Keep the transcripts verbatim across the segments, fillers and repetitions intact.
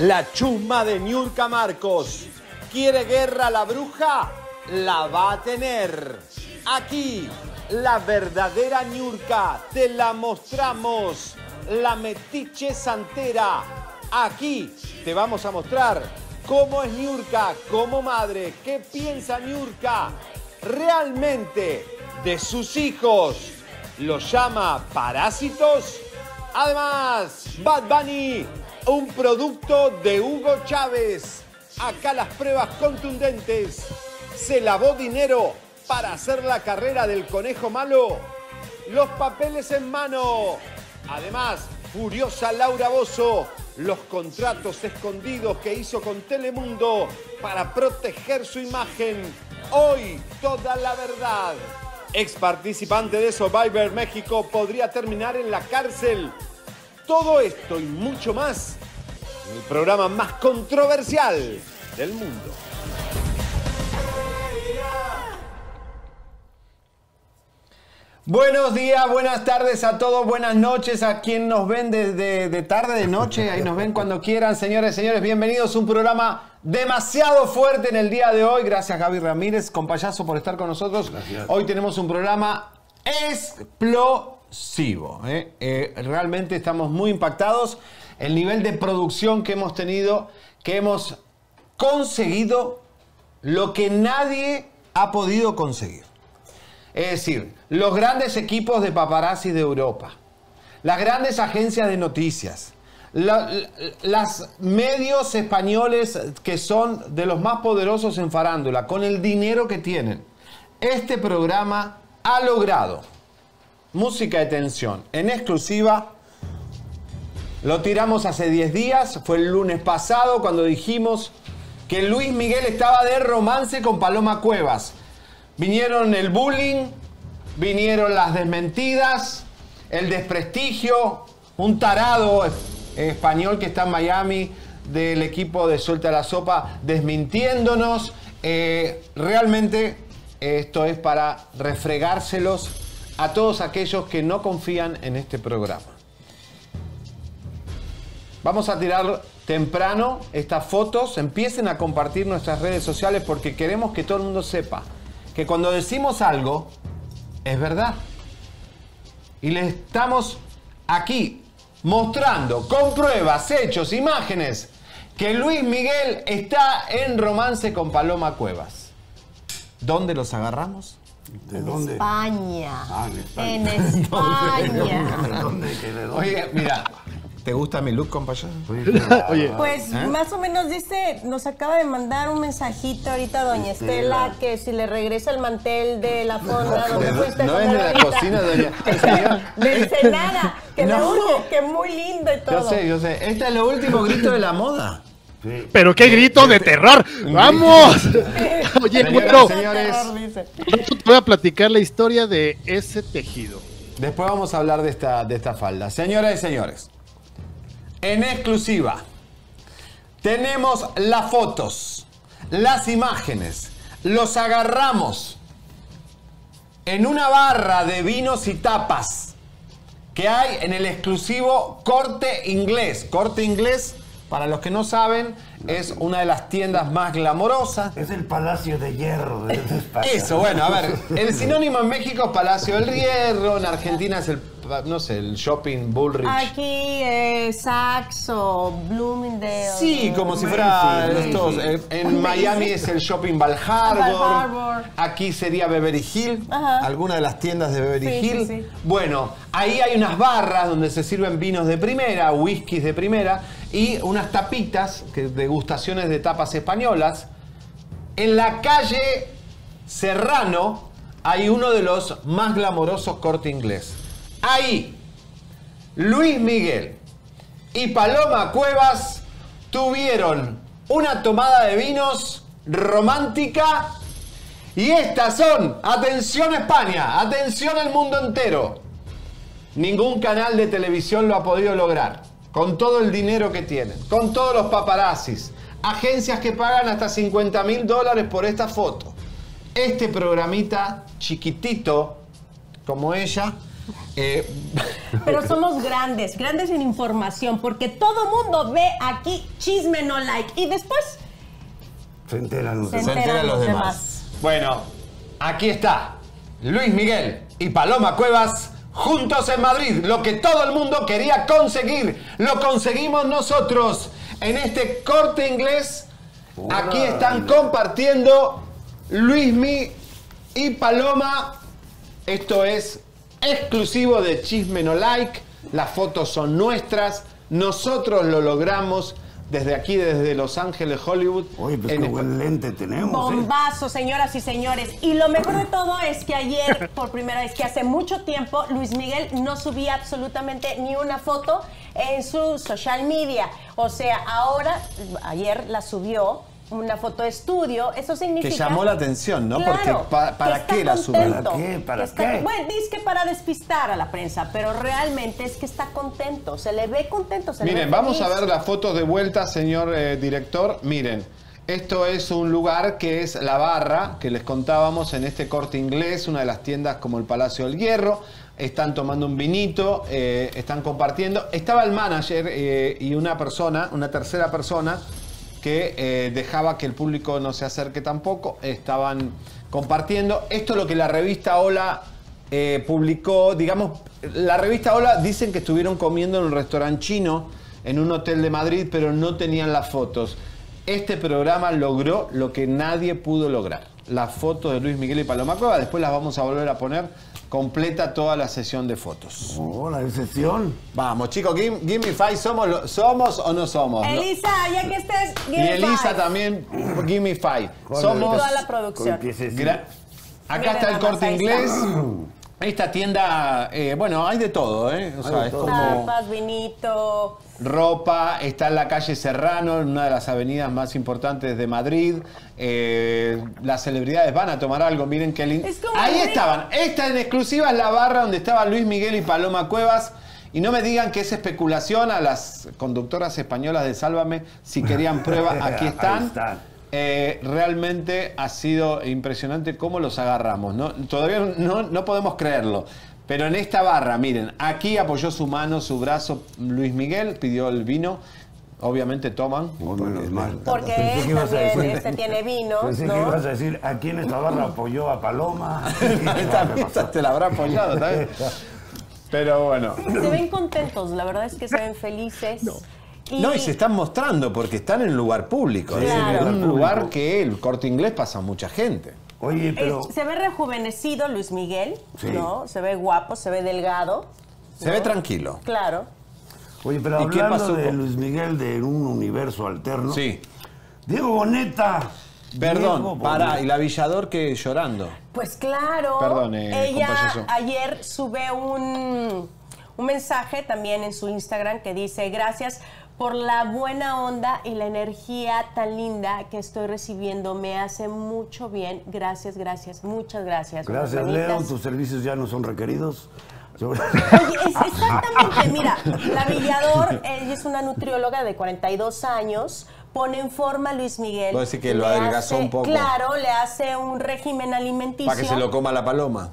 La chusma de Niurka Marcos. ¿Quiere guerra la bruja? La va a tener. Aquí, la verdadera Niurka. Te la mostramos. La metiche santera. Aquí te vamos a mostrar cómo es Niurka como madre. ¿Qué piensa Niurka realmente de sus hijos? ¿Los llama parásitos? Además, Bad Bunny, un producto de Hugo Chávez. Acá las pruebas contundentes. ¿Se lavó dinero para hacer la carrera del conejo malo? Los papeles en mano. Además, furiosa Laura Bozzo, los contratos escondidos que hizo con Telemundo para proteger su imagen. Hoy, toda la verdad. Ex participante de Survivor México podría terminar en la cárcel. Todo esto y mucho más en el programa más controversial del mundo. Buenos días, buenas tardes a todos, buenas noches a quien nos ven desde de tarde, de noche, ahí nos ven cuando quieran. Señores, señores, bienvenidos a un programa demasiado fuerte en el día de hoy. Gracias, Gaby Ramírez, compayazo, por estar con nosotros. Gracias. Hoy tenemos un programa explosivo. ¿eh? Eh, realmente estamos muy impactados. El nivel de producción que hemos tenido, que hemos conseguido lo que nadie ha podido conseguir. Es decir, los grandes equipos de paparazzi de Europa, las grandes agencias de noticias, la, la, las medios españoles que son de los más poderosos en farándula, con el dinero que tienen. Este programa ha logrado música de tensión en exclusiva. Lo tiramos hace diez días, fue el lunes pasado cuando dijimos que Luis Miguel estaba de romance con Paloma Cuevas. Vinieron el bullying, vinieron las desmentidas, el desprestigio, un tarado español que está en Miami del equipo de Suelta la Sopa desmintiéndonos. Eh, realmente esto es para refregárselos a todos aquellos que no confían en este programa. Vamos a tirar temprano estas fotos, empiecen a compartir nuestras redes sociales porque queremos que todo el mundo sepa que cuando decimos algo, es verdad. Y le estamos aquí mostrando con pruebas, hechos, imágenes, que Luis Miguel está en romance con Paloma Cuevas. ¿Dónde los agarramos? ¿De en dónde? España. Ah, en España. En España. ¿De dónde? ¿De dónde? Oye, mira, ¿te gusta mi look, compañero? Oye, pues ¿Eh? más o menos dice, nos acaba de mandar un mensajito ahorita doña Estela, Estela que si le regresa el mantel de la fonda donde no, fuiste no es de la ahorita. Cocina, doña. De Ensenada, que no. le gusta, que muy lindo y todo. Yo sé, yo sé. Este es lo último grito de la moda. Sí. Pero qué grito de terror. ¡Vamos! Oye, señoras, señores, te voy a platicar la historia de ese tejido. Después vamos a hablar de esta, de esta falda. Señoras y señores, en exclusiva, tenemos las fotos, las imágenes, los agarramos en una barra de vinos y tapas que hay en el exclusivo Corte Inglés. Corte Inglés, para los que no saben, es una de las tiendas más glamorosas. Es el Palacio de Hierro de España. Eso, bueno, a ver, el sinónimo en México es Palacio del Hierro, en Argentina es el, no sé, el Shopping Bullrich. Aquí es Saxo, Bloomingdale. Sí, como si fuera Macy's, estos. Macy's. En, en Miami es el Shopping Val Harbor. Val Harbor. Aquí sería Beverly Hills. Ajá. Alguna de las tiendas de Beverly Sí, Hills. sí, sí. Bueno, ahí hay unas barras donde se sirven vinos de primera, whiskies de primera y unas tapitas, que degustaciones de tapas españolas. En la calle Serrano hay uno de los más glamorosos Corte Inglés. Ahí, Luis Miguel y Paloma Cuevas tuvieron una tomada de vinos romántica y estas son, atención España, atención el mundo entero. Ningún canal de televisión lo ha podido lograr, con todo el dinero que tienen, con todos los paparazzis, agencias que pagan hasta cincuenta mil dólares por esta foto. Este programita chiquitito, como ella, Eh, Pero somos grandes, grandes en información, porque todo mundo ve aquí Chisme No Like. Y después Se enteran los se demás. Se enteran los demás. Bueno, aquí está Luis Miguel y Paloma Cuevas juntos en Madrid. Lo que todo el mundo quería conseguir, lo conseguimos nosotros. En este Corte Inglés, aquí están compartiendo Luismi y Paloma. Esto es exclusivo de Chisme No Like. Las fotos son nuestras. Nosotros lo logramos desde aquí, desde Los Ángeles, Hollywood. Oye, pues en qué esta- buen lente tenemos, ¿eh? bombazo, señoras y señores. Y lo mejor de todo es que ayer, por primera vez, que hace mucho tiempo, Luis Miguel no subía absolutamente ni una foto en su social media. O sea, ahora, ayer la subió, una foto de estudio. Eso significa... Que llamó la atención, ¿no? Claro, Porque pa- ¿para que está qué la subió? contento, ¿Para qué? ¿Para que está- qué? Bueno, dice que para despistar a la prensa, pero realmente es que está contento. Se le ve contento, se le Miren, ve vamos feliz. a ver las fotos de vuelta, señor eh, director. Miren, esto es un lugar que es la barra que les contábamos en este Corte Inglés, una de las tiendas como el Palacio del Hierro. Están tomando un vinito, eh, están compartiendo. Estaba el manager eh, y una persona, una tercera persona, que eh, dejaba que el público no se acerque tampoco. Estaban compartiendo. Esto es lo que la revista Hola eh, publicó. Digamos, la revista Hola dicen que estuvieron comiendo en un restaurante chino, en un hotel de Madrid, pero no tenían las fotos. Este programa logró lo que nadie pudo lograr. Las fotos de Luis Miguel y Paloma Cuevas. Después las vamos a volver a poner completa toda la sesión de fotos. Oh, la excepción. Vamos, chicos, give, give me five. ¿Somos, lo- ¿Somos o no somos? ¿No? Elisa, ya que estés... Y give Elisa five. también, give me five. Con Somos... toda la Con producción. piececito. Gra- Acá Miren está el nada más, Corte ahí Inglés. está. Esta tienda, eh, bueno, hay de todo, ¿eh? O sea, de es todo. como Tapas, vinito... ropa. Está en la calle Serrano, en una de las avenidas más importantes de Madrid. Eh, las celebridades van a tomar algo, miren qué lindo. Es como Ahí muy- estaban. Esta en exclusiva es la barra donde estaban Luis Miguel y Paloma Cuevas. Y no me digan que es especulación. A las conductoras españolas de Sálvame, si querían prueba, aquí Ahí están. están. Eh, realmente ha sido impresionante cómo los agarramos, ¿no? Todavía no, no podemos creerlo. Pero en esta barra, miren, aquí apoyó su mano, su brazo Luis Miguel, pidió el vino. Obviamente toman. Oh, menos mal. Porque Pensé él que ibas a también decir- este, tiene vino, Pensé que ¿no? ibas a decir, aquí en esta barra apoyó a Paloma. Esta, esta te la habrá apoyado, ¿sabes? Pero bueno. Se ven contentos, la verdad es que se ven felices. Y, No, y se están mostrando porque están en un lugar público. Sí, Es claro. un lugar que el Corte Inglés pasa mucha gente. Oye, pero... es- se ve rejuvenecido Luis Miguel, Sí. ¿no? Se ve guapo, se ve delgado. Se ve tranquilo. Claro. Oye, pero ¿Y qué hablando pasó de con- Luis Miguel de un universo alterno. Sí. Diego Boneta. Perdón, Diego para, Boneta. y la Villador que llorando. Pues claro. Perdón, eh, ella compañero. ayer sube un, un mensaje también en su Instagram que dice: gracias por la buena onda y la energía tan linda que estoy recibiendo. Me hace mucho bien. Gracias, gracias, muchas gracias. Gracias, Unas Leo. manitas. Tus servicios ya no son requeridos. Sobre- Oye, es exactamente, mira, la Villador, ella es una nutrióloga de cuarenta y dos años, pone en forma a Luis Miguel. Puedo decir que lo le adelgazó hace- un poco. Claro, le hace un régimen alimenticio. Para que se lo coma la paloma.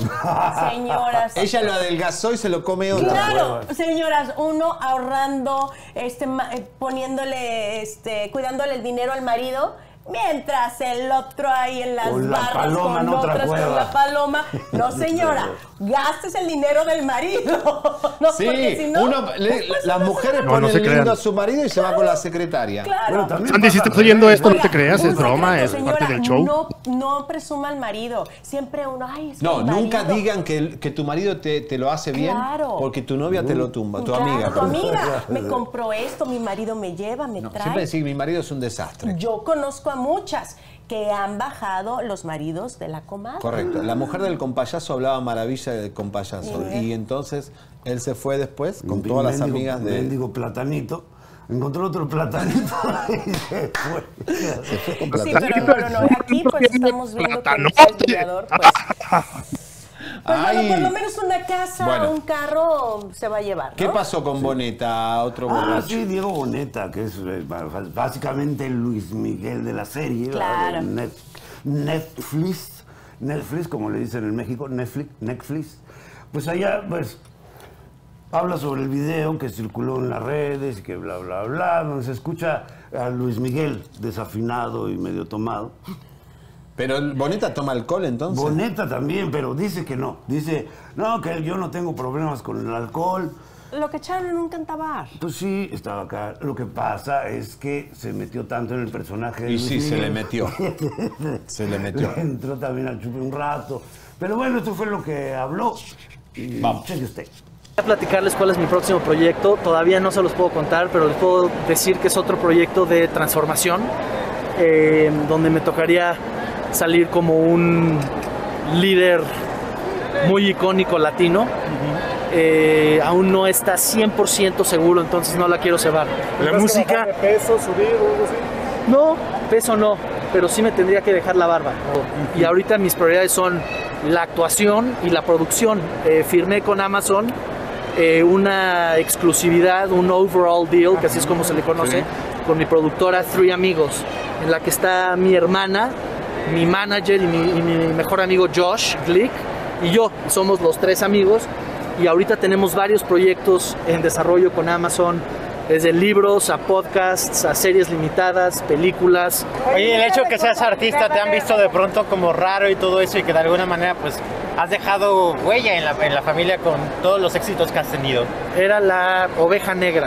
Señoras. Ella lo adelgazó y se lo come otra. Claro, señoras, uno ahorrando, este, ma- eh, poniéndole, este, cuidándole el dinero al marido, mientras el otro ahí en las Con la barras paloma con en otra otras con cueva. la paloma. No, señora, gastes el dinero del marido. No, Sí, porque si no, uno, le- después las uno se mujeres va- No, no ponen se lindo crean. a su marido y se va con la secretaria. Claro. Bueno, también Sandy, si pasa estás oyendo al esto, no Oiga, te creas, un es broma, secreto, es señora, parte del show. No, no presuma al marido. Siempre uno, ay, es que No, el nunca marido- digan que, el- que tu marido te, te lo hace bien Claro. porque tu novia te lo tumba, tu Claro, amiga. tu amiga me compró esto, mi marido me lleva, me No, trae. siempre decir, mi marido es un desastre. Yo conozco a muchas que han bajado los maridos de la comadre. Correcto. La mujer del compayazo hablaba maravilla del compayazo. Sí. Y entonces él se fue después con Un todas las mendigo- amigas de... mendigo platanito. Encontró otro platanito y se fue. Sí, pero no, no, no. Aquí pues estamos viendo que el Villador, pues, pues Ay. bueno, por lo menos una casa, Bueno. un carro se va a llevar, ¿no? ¿Qué pasó con Boneta, otro Ah, borracho? sí, Diego Boneta, que es eh, b- básicamente el Luis Miguel de la serie. Claro. ¿verdad? De Net- Netflix. Netflix, como le dicen en México, Netflix, Netflix. pues allá, pues, habla sobre el video que circuló en las redes y que bla, bla, bla, donde se escucha a Luis Miguel desafinado y medio tomado. Pero Boneta toma alcohol, entonces. Boneta también, pero dice que no. Dice, no, que yo no tengo problemas con el alcohol. Lo que echaron en un cantabar. Pues sí, estaba acá. Lo que pasa es que se metió tanto en el personaje de Y Luis sí, Miguel. se le metió. Se le metió. Le entró también al chupe un rato. Pero bueno, esto fue lo que habló. Y Vamos. cheque usted. Voy a platicarles cuál es mi próximo proyecto. Todavía no se los puedo contar, pero les puedo decir que es otro proyecto de transformación, eh, donde me tocaría salir como un líder muy icónico latino. Uh-huh. Eh, aún no está cien por ciento seguro, entonces no la quiero cebar. ¿La música? ¿De peso, subir o algo así? No, peso no, pero sí me tendría que dejar la barba. Uh-huh. Y ahorita mis prioridades son la actuación y la producción. Eh, firmé con Amazon eh, una exclusividad, un overall deal, que así es como se le conoce, sí, con mi productora Three Amigos, en la que está mi hermana, mi manager y mi, y mi mejor amigo Josh Glick y yo. Somos los tres amigos y ahorita tenemos varios proyectos en desarrollo con Amazon, desde libros a podcasts, a series limitadas, películas. Oye, el hecho de que seas artista, ¿te han visto de pronto como raro y todo eso, y que de alguna manera pues has dejado huella en la, en la familia con todos los éxitos que has tenido? Era la oveja negra.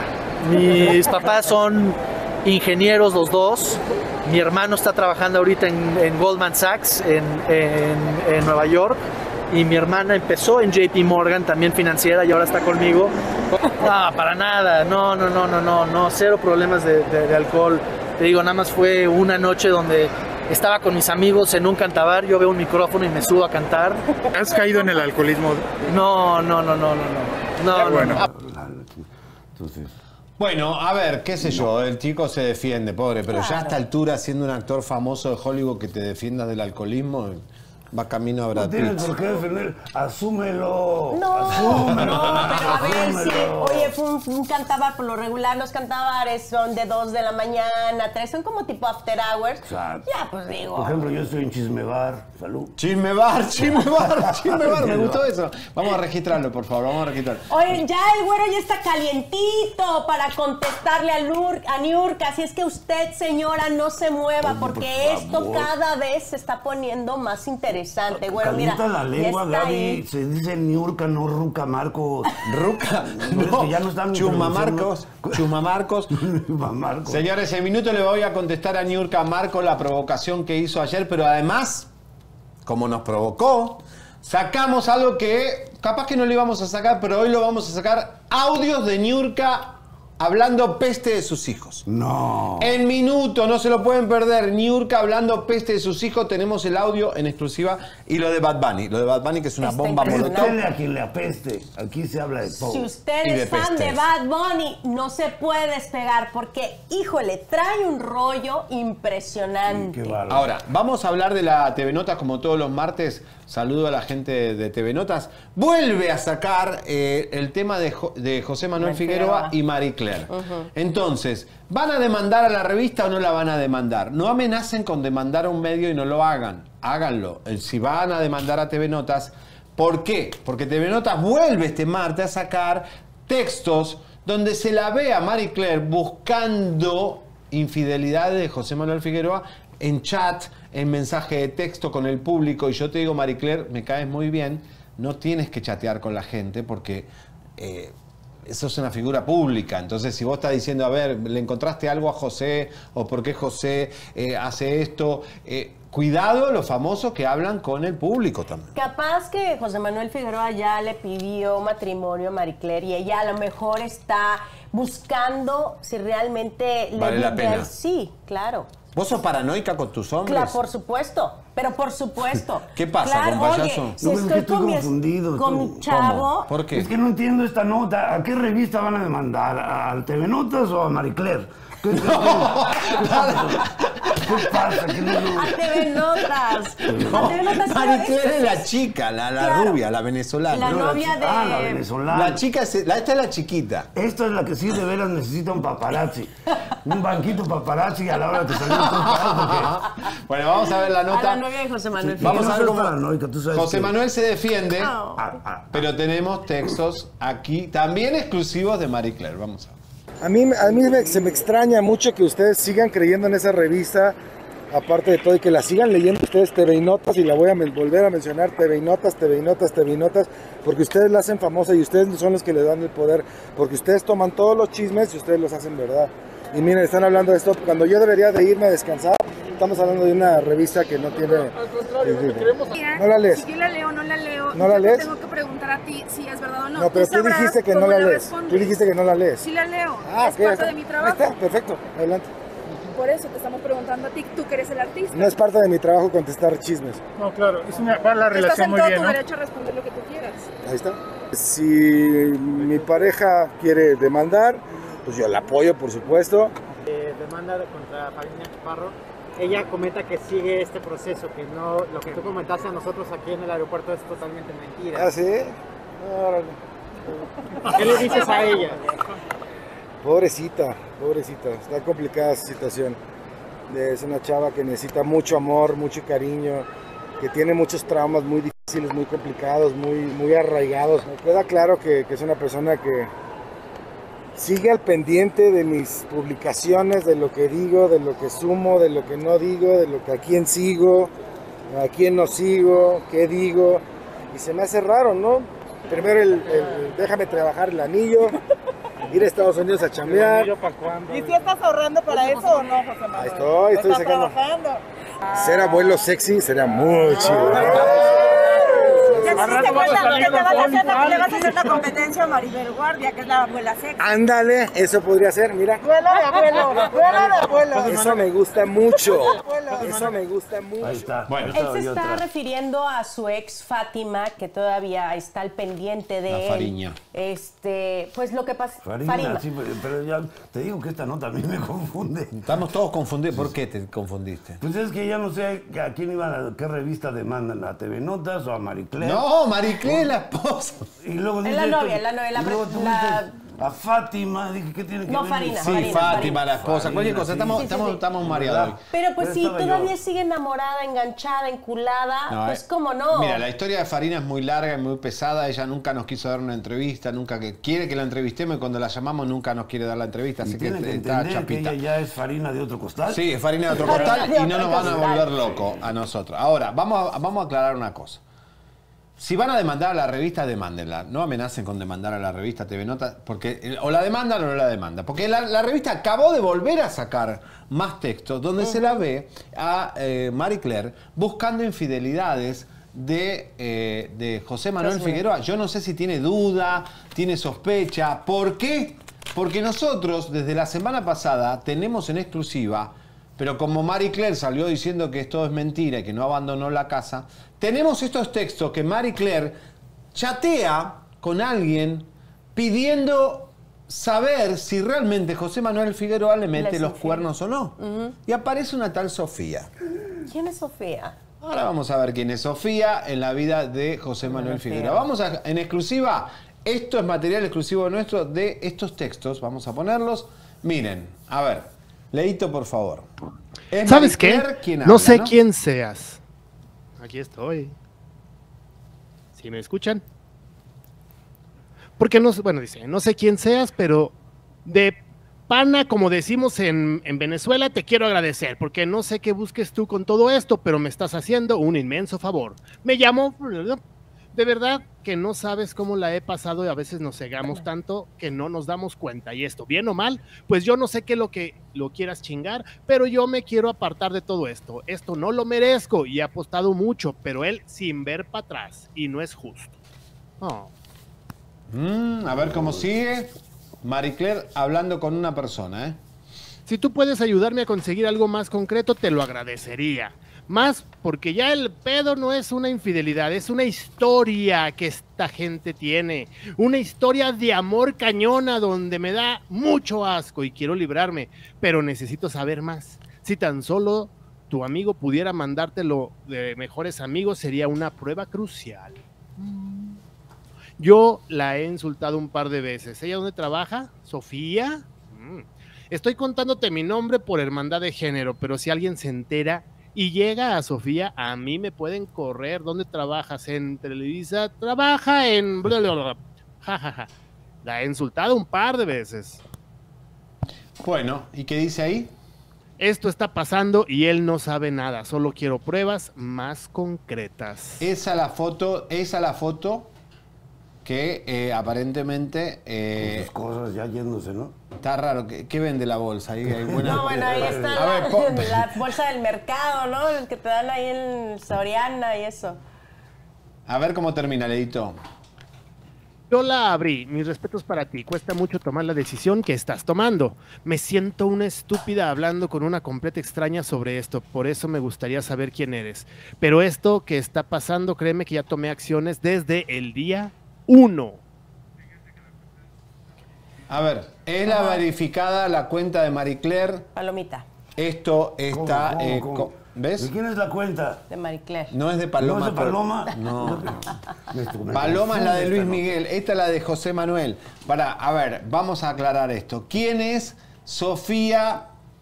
Mis papás son ingenieros los dos. Mi hermano está trabajando ahorita en, en Goldman Sachs en, en, en Nueva York, y mi hermana empezó en J P Morgan, también financiera, y ahora está conmigo. No, para nada, no, no, no, no, no, no, cero problemas de, de, de alcohol. Te digo, nada más fue una noche donde estaba con mis amigos en un cantabar, yo veo un micrófono y me subo a cantar. ¿Has caído en el alcoholismo? No, no, no, no, no, no, no, bueno. no. Entonces... Bueno, a ver, qué sé yo, el chico se defiende, pobre, pero claro, ya a esta altura, siendo un actor famoso de Hollywood que te defienda del alcoholismo, va camino a Brad Pitt. No tienes por qué defender, asúmelo. No, asúmelo, no, pero a ver, sí. asúmelo. Oye, fue un, un cantabar, por lo regular los cantabares son de dos de la mañana, tres, son como tipo after hours. Exacto. Ya, pues digo. Por ejemplo, yo estoy en Chisme Bar, salud. Chisme bar, chisme bar, chisme bar, me gustó eso. Vamos a registrarlo, por favor, vamos a registrarlo. Oye, ya el güero ya está calientito para contestarle a, Lur, a Niurka, así es que usted, señora, no se mueva, Oye, porque por esto favor. cada vez se está poniendo más interesante. Güero, mira, Calienta la lengua, ya está Gaby. ahí. Se dice Niurka, no Ruca Marcos. Ruca, No, es no, que ya no están Chuma Marcos, Chuma Marcos. Chuma Marcos. Señores, en minuto le voy a contestar a Niurka Marcos la provocación que hizo ayer, pero además, como nos provocó, sacamos algo que capaz que no lo íbamos a sacar, pero hoy lo vamos a sacar, audios de Niurka hablando peste de sus hijos. No. En minuto, no se lo pueden perder. Niurka hablando peste de sus hijos. Tenemos el audio en exclusiva. Y lo de Bad Bunny. Lo de Bad Bunny, que es una Está bomba impresionante. molotov. Pregúntale a quien le apeste. Aquí se habla de todo. Si usted Y de es fan de pestes. Bad Bunny, no se puede despegar porque, híjole, trae un rollo impresionante. Qué bárbaro. Ahora, vamos a hablar de la T V Notas como todos los martes. Saludo a la gente de T V Notas. Vuelve a sacar eh, el tema de, Jo- de José Manuel Manuel Figueroa Figueroa. y Marie Claire. Entonces, ¿van a demandar a la revista o no la van a demandar? No amenacen con demandar a un medio y no lo hagan. Háganlo. Eh, Si van a demandar a T V Notas, ¿por qué? Porque T V Notas vuelve este martes a sacar textos donde se la ve a Marie Claire buscando infidelidades de José Manuel Figueroa en chat, en mensaje de texto con el público. Y yo te digo, Marie Claire, me caes muy bien, no tienes que chatear con la gente porque eh, eso es una figura pública. Entonces, si vos estás diciendo, a ver, le encontraste algo a José, o por qué José eh, hace esto, eh, cuidado los famosos que hablan con el público también. Capaz que José Manuel Figueroa ya le pidió matrimonio a Marie Claire y ella a lo mejor está buscando si realmente le Vale la diga- pena. Sí, claro. ¿Vos sos paranoica con tus hombres? Claro, por supuesto, pero por supuesto. ¿Qué pasa, Claro, con payaso? Oye, si No, es que estoy estoy con mi, es- confundido, con estoy- mi chavo, ¿Cómo? ¿Por qué? Es que no entiendo esta nota. ¿A qué revista van a demandar? ¿Al T V Notas o a Marie Claire? ¿Qué, qué- qué pasa? ¿Qué no, no? a T V Notas. A T V Notas. Marie pero Claire es esto la chica, la, la Claro. rubia, la venezolana. La No, novia chi- de... Ah, la venezolana. La chica, es- la, esta es la chiquita. Esta es la que sí de veras necesita un paparazzi. Un banquito paparazzi a la hora de salir tú, porque... Bueno, vamos a ver la A la nota. novia de José Manuel. Vamos a ver cómo paranoica, tú sabes José que- Manuel se defiende, Oh. pero tenemos textos aquí también exclusivos de Marie Claire. Vamos a ver. A mí, a mí me- se me extraña mucho que ustedes sigan creyendo en esa revista, aparte de todo, y que la sigan leyendo ustedes T V y Notas, y la voy a men- volver a mencionar, T V y Notas, T V y Notas, T V y Notas, porque ustedes la hacen famosa y ustedes son los que le dan el poder, porque ustedes toman todos los chismes y ustedes los hacen verdad. Y miren, están hablando de esto, cuando yo debería de irme a descansar, estamos hablando de una revista que no tiene... ¿No la lees? Si yo la leo o no la leo, ¿No la yo te lees? tengo que preguntar a ti si es verdad o no. No, pero tú sabrás dijiste que no cómo la le lees, respondes. tú dijiste que no la lees. Sí la leo, Ah, es ok, parte está- de mi ahí trabajo. está, perfecto, adelante. Por eso te estamos preguntando a ti, tú que eres el artista. No es parte de mi trabajo contestar chismes. No, claro, es una, va la Estás relación en muy todo bien, tu ¿no? derecho a responder lo que tú quieras. Ahí está. Si mi pareja quiere demandar, pues yo la apoyo, por supuesto. Eh, demanda contra Farina Chaparro. Ella comenta que sigue este proceso, que no, lo que tú comentaste a nosotros aquí en el aeropuerto es totalmente mentira. ¿Ah, sí? Órale. ¿Qué le dices a ella? Pobrecita, pobrecita. Está complicada su situación. Es una chava que necesita mucho amor, mucho cariño, que tiene muchos traumas muy difíciles, muy complicados, muy, muy arraigados. Me queda claro que, que es una persona que sigue al pendiente de mis publicaciones, de lo que digo, de lo que sumo, de lo que no digo, de lo que a quién sigo, a quién no sigo, qué digo. Y se me hace raro, ¿no? Primero el, el déjame trabajar el anillo, ir a Estados Unidos a chambear. ¿Y si estás ahorrando para eso o no, José Manuel? Ahí estoy, estoy ¿Estás sacando. trabajando? Ser abuelo sexy sería muy chido. ¿Te diste cuenta que le vas a hacer la- le vas a hacer la competencia a Maribel Guardia, que es la abuela sexy? Ándale, eso podría ser, mira. Duelo de abuelo, duelo de abuelo. Eso me gusta mucho. Eso me gusta mucho. Ahí está. Bueno, Él se y está otra. refiriendo a su ex Fátima, que todavía está al pendiente de La él. Fariña. Este, pues lo que pasa. Farina, Farina. sí, pero- pero ya te digo que esta nota a mí me confunde. Estamos todos confundidos. ¿Por qué te confundiste? Pues es que ya no sé a quién iban a qué revista demandan, a T V Notas o a Marie Claire. No, Marie Claire, la esposa. Y luego Es la dice novia, esto- la novia, la y luego pre- tú la- dices a Fátima, dije, ¿qué tiene que No, ver? Farina, Sí, Farina, Fátima, Farina. la esposa. Farina, Cualquier cosa. sí. Estamos, Sí, sí, estamos, sí. estamos mareados hoy. Pero pues Pero si estaba todavía yo. sigue enamorada, enganchada, enculada, No, pues eh. cómo no. Mira, la historia de Farina es muy larga y muy pesada. Ella nunca nos quiso dar una entrevista, nunca que quiere que la entrevistemos y cuando la llamamos nunca nos quiere dar la entrevista. Y Así que tiene que está entender que chapita. ella ya es farina de otro costal. Sí, es Farina de otro Farina costal de y otro no nos van a costal. volver locos a nosotros. Ahora, vamos a, vamos a aclarar una cosa. Si van a demandar a la revista, demándenla. No amenacen con demandar a la revista T V Notas, porque eh, o la demandan o no la demandan. Porque la, la revista acabó de volver a sacar más textos donde se la ve a eh, Marie Claire buscando infidelidades de, eh, de José Manuel Figueroa. Yo no sé si tiene duda, tiene sospecha. ¿Por qué? Porque nosotros desde la semana pasada tenemos en exclusiva, pero como Marie Claire salió diciendo que esto es mentira y que no abandonó la casa, tenemos estos textos que Marie Claire chatea con alguien pidiendo saber si realmente José Manuel Figueroa le mete Les los infiel. cuernos o no. Y aparece una tal Sofía. ¿Quién es Sofía? Ahora vamos a ver quién es Sofía en la vida de José Manuel Figueroa. Vamos a, en exclusiva, esto es material exclusivo nuestro de estos textos. Vamos a ponerlos. Miren, a ver, Leito, por favor. ¿Es ¿Sabes Marie qué? Claire quien No habla, sé quién seas. Aquí estoy. ¿Sí me escuchan? Porque no sé, bueno, dice, no sé quién seas, pero de pana, como decimos en, en Venezuela, te quiero agradecer, porque no sé qué busques tú con todo esto, pero me estás haciendo un inmenso favor. Me llamo... De verdad que no sabes cómo la he pasado y a veces nos cegamos tanto que no nos damos cuenta. Y esto, bien o mal, pues yo no sé qué lo que lo quieras chingar, pero yo me quiero apartar de todo esto. Esto no lo merezco y he apostado mucho, pero él sin ver para atrás y no es justo. Oh. Mm, a ver cómo sigue. Marie Claire hablando con una persona, ¿eh? Si tú puedes ayudarme a conseguir algo más concreto, te lo agradecería. Más porque ya el pedo no es una infidelidad, es una historia que esta gente tiene. Una historia de amor cañona donde me da mucho asco y quiero librarme, pero necesito saber más. Si tan solo tu amigo pudiera mandártelo de mejores amigos, sería una prueba crucial. Yo la he insultado un par de veces. ¿Ella dónde trabaja? ¿Sofía? Mm. Estoy contándote mi nombre por hermandad de género, pero si alguien se entera y llega a Sofía, a mí me pueden correr. ¿Dónde trabajas? En Televisa. Trabaja en... bla, bla, bla. Ja, ja, ja. La he insultado un par de veces. Bueno, ¿y qué dice ahí? Esto está pasando y él no sabe nada. Solo quiero pruebas más concretas. Esa la foto, esa la foto que eh, aparentemente... Eh, Sus cosas ya yéndose, ¿no? Está raro. ¿Qué, qué vende la bolsa? Ahí hay buena... No, bueno, ahí está A la, ver, po- la bolsa del mercado, ¿no? El que te dan ahí en Soriana y eso. A ver cómo termina, Leito. Yo la abrí, mis respetos para ti, cuesta mucho tomar la decisión que estás tomando. Me siento una estúpida hablando con una completa extraña sobre esto, por eso me gustaría saber quién eres. Pero esto que está pasando, créeme que ya tomé acciones desde el día uno. A ver, es la verificada la cuenta de Marie Claire. Palomita, Esto está... ¿Cómo, cómo, eh, cómo? co- ¿Ves? ¿De quién es la cuenta? de Marie Claire. No es de Paloma. ¿No es de pero- Paloma? No. Me- me Paloma es la de confunde Luis esta Miguel, esta es la de José Manuel. Para, a ver, vamos a aclarar esto. ¿Quién es Sofía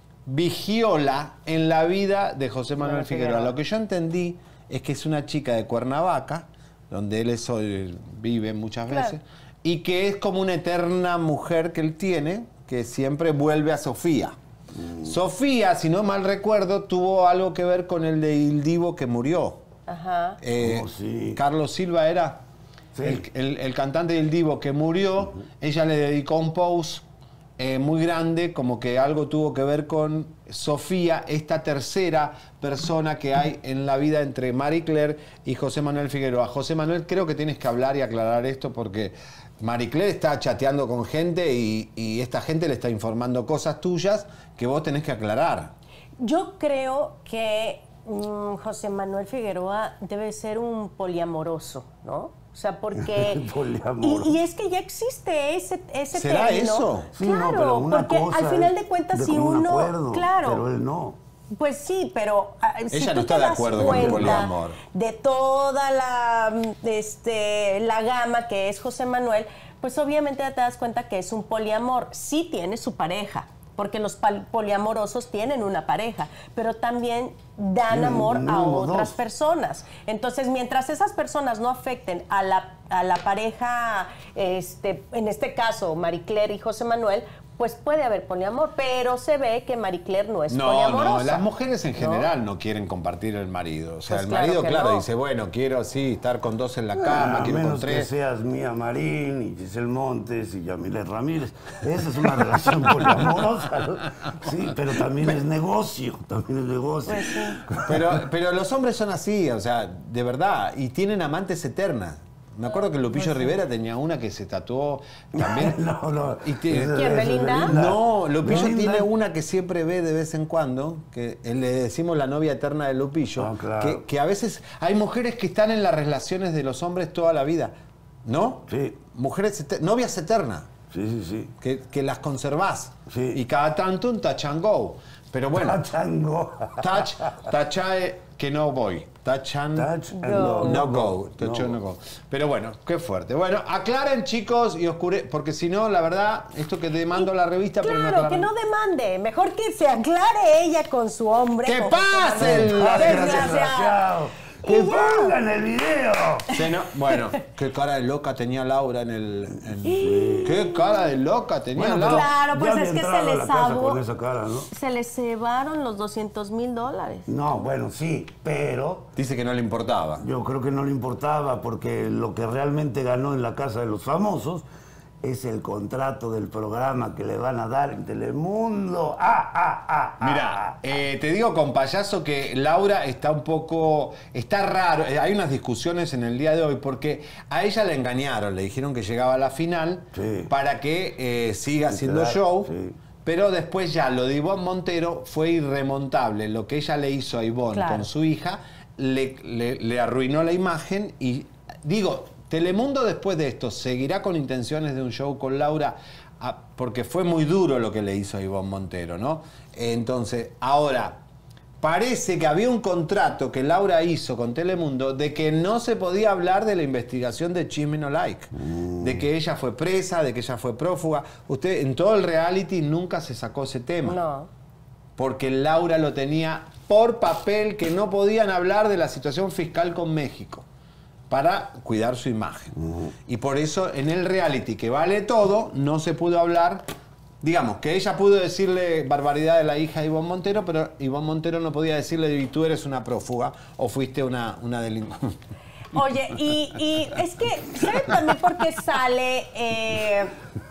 Vigiola en la vida de José Manuel Manuel Figueroa? Figueroa. Lo que yo entendí es que es una chica de Cuernavaca, donde él es hoy, vive muchas Claro. veces, y que es como una eterna mujer que él tiene, que siempre vuelve a Sofía. Sofía, si no mal recuerdo, tuvo algo que ver con el de Il Divo que murió. Ajá. Eh, Oh, sí. Carlos Silva era Sí. el, el- el cantante del Divo que murió. Ella le dedicó un post eh, muy grande, como que algo tuvo que ver con Sofía, esta tercera persona que hay en la vida entre Marie Claire y José Manuel Figueroa. José Manuel, creo que tienes que hablar y aclarar esto porque Marie Claire está chateando con gente y, y esta gente le está informando cosas tuyas que vos tenés que aclarar. Yo creo que mm, José Manuel Figueroa debe ser un poliamoroso, ¿no? O sea, porque... Poliamoroso. y, y es que ya existe ese, ese ¿Será término. eso? Sí, Claro, no, pero una porque cosa al final es de cuentas, de si común uno... acuerdo, claro. pero él no. Pues sí, pero ah, si Ella tú no está te de das acuerdo con el cuenta poliamor. de toda la, mm, este, la gama que es José Manuel, pues obviamente te das cuenta que es un poliamor. Sí tiene su pareja, porque los pal- poliamorosos tienen una pareja, pero también dan Sí, amor a mínimo otras dos. personas. Entonces, mientras esas personas no afecten a la, a la pareja, este, en este caso, Marie Claire y José Manuel, pues puede haber poliamor, pero se ve que Marie Claire no es No, poliamorosa. no, las mujeres en ¿no? general no, quieren compartir el marido. O sea, Pues el claro marido, que claro, no. dice, bueno, quiero sí estar con dos en la cama, a quiero con menos que tres. seas Mía Marín y Giselle Montes y Yamilet Ramírez. Esa es una relación poliamorosa, ¿no? Sí, pero también es negocio, también es negocio. Pues sí. Pero, pero los hombres son así, o sea, de verdad, y tienen amantes eternas. Me acuerdo que Lupillo Rivera tenía una que se tatuó también. No, no. Y tiene- Esa- ¿Quién, esa es Belinda? No, Lupillo Belinda. tiene una que siempre ve de vez en cuando, que le decimos la novia eterna de Lupillo, Ah, claro. que, que a veces hay mujeres que están en las relaciones de los hombres toda la vida, ¿no? Sí. Mujeres, eter- novias eternas, Sí, sí, sí. que, que las conservás. Sí. Y cada tanto un touch and go. Pero bueno, Tachango. touch, tachae que no voy. Touch and Touch and Go. go. no go. Touch and no go. Pero bueno, qué fuerte. Bueno, aclaren chicos y oscure, porque si no, la verdad, esto que demando la revista, pero no Claro, aclaran. que no demande. Mejor que se aclare ella con su hombre. ¡Que con pase José el- Manuel. Desgraciado. Desgraciado. ¡Que Y ya. pongan el video! Se no- bueno, qué cara de loca tenía Laura en el... en- qué cara de loca tenía Bueno, Laura. Claro, pues Ya es había que se entrado a les la casa abó- con esa cara, ¿no? Se les cebaron los doscientos mil dólares. No, bueno, sí, pero Dice que no le importaba. yo creo que no le importaba porque lo que realmente ganó en la Casa de los Famosos es el contrato del programa que le van a dar en Telemundo. ¡Ah, ah, ah! ah, Mira, ah. eh, te digo con payaso que Laura está un poco, está raro, eh, hay unas discusiones en el día de hoy porque a ella la engañaron, le dijeron que llegaba a la final Sí. para que eh, siga Y haciendo quedar, show, sí. pero después ya lo de Ivonne Montero fue irremontable, lo que ella le hizo a Ivonne Claro. con su hija le, le- le arruinó la imagen y digo, Telemundo después de esto seguirá con intenciones de un show con Laura. Ah, porque fue muy duro lo que le hizo a Ivonne Montero, ¿no? Entonces, ahora, parece que había un contrato que Laura hizo con Telemundo de que no se podía hablar de la investigación de Chisme No Like, de que ella fue presa, de que ella fue prófuga. Usted, en todo el reality nunca se sacó ese tema. No. porque Laura lo tenía por papel que no podían hablar de la situación fiscal con México para cuidar su imagen. Uh-huh. Y por eso en el reality, que vale todo, no se pudo hablar. Digamos, que ella pudo decirle barbaridad de la hija de Ivonne Montero, pero Ivonne Montero no podía decirle, y tú eres una prófuga o fuiste una, una delincuente. Oye, y, y es que, ¿saben también por qué sale eh,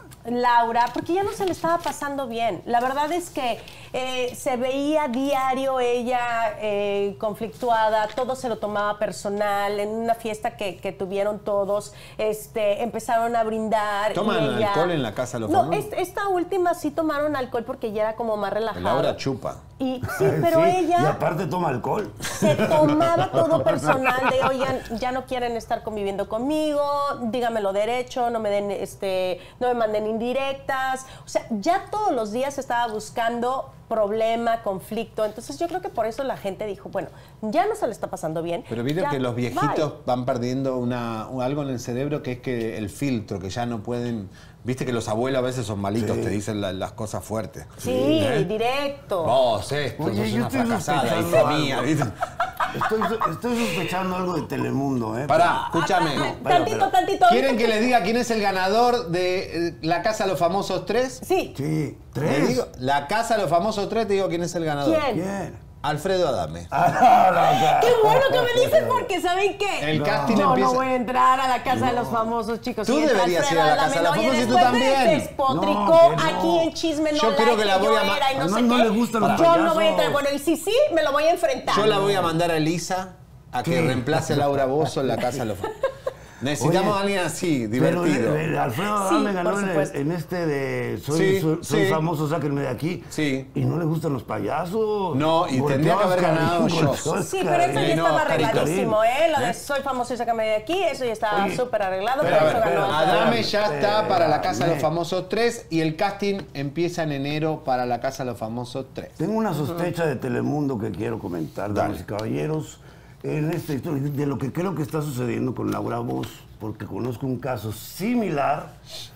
Laura? Porque ya no se le estaba pasando bien. La verdad es que eh, se veía diario ella eh, conflictuada, todo se lo tomaba personal. En una fiesta que, que tuvieron todos, este, empezaron a brindar. ¿Toman y ella... alcohol en la casa de los No, famosos? es, esta última sí tomaron alcohol porque ya era como más relajada. Laura chupa. Y, sí, pero sí, ella... Y aparte toma alcohol. Se tomaba todo personal de, oigan, ya no quieren estar conviviendo conmigo, dígamelo derecho, no me den, este, no me manden indirectas. O sea, ya todos los días estaba buscando problema, conflicto. Entonces yo creo que por eso la gente dijo, bueno, ya no se le está pasando bien. Pero vieron ya, que los viejitos bye. van perdiendo una, un- algo en el cerebro, que es que el filtro, que ya no pueden... Viste que los abuelos a veces son malitos, Sí. te dicen la- las cosas fuertes. Sí, ¿Eh? directo. Vos, esto, Oye, sos yo una estoy fracasada, sospechando hija algo. mía. ¿viste? Estoy, estoy sospechando algo de Telemundo, ¿eh? Pará, escúchame. Ah, pero- tantito, pero- tantito. ¿Quieren que les diga quién es el ganador de eh, La Casa de los Famosos tres? Sí. Sí, Te tres. digo, La Casa de los Famosos tres, te digo quién es el ganador. ¿Quién? Bien. Alfredo Adame. Ah, no, no, Qué bueno que me dices porque ¿saben qué? El casting Yo empieza... no voy a entrar a la casa de los famosos, chicos. Tú Si entra deberías ir Alfredo a la casa de los Adame, famosos y tú después de también. despotricó No, que no. aquí en Chisme No Yo creo Like que la voy yo a ma- era y no Además, sé no qué. le gustan los Yo no voy a entrar. payasos. Bueno, y si sí, me lo voy a enfrentar. Yo la voy a mandar a Elisa a que ¿Qué? reemplace a Laura Bozzo en La Casa de los Famosos. Necesitamos Oye, a alguien así, Pero divertido. eh, eh, Alfredo Sí, Adame ganó por en, el- supuesto. en este de Soy, Sí, soy, soy sí. famoso, sáquenme de aquí. Sí. Y no le gustan los payasos. No, y Volteó tendría que haber Oscar, ganado volteó yo. Oscar. Sí, pero eso ya Eh, no, estaba Cari, arregladísimo, Cari. ¿eh? Lo de soy famoso y sácame de aquí, eso ya estaba Oye, súper arreglado, pero por a eso ver, ganó pero Alfredo. Adame ya está para La Casa de los Espérame. Famosos tres y el casting empieza en enero para La Casa de los Famosos tres. Tengo una sospecha de Telemundo que quiero comentar, damas y caballeros, en esta historia, de lo que creo que está sucediendo con Laura Voz, porque conozco un caso similar,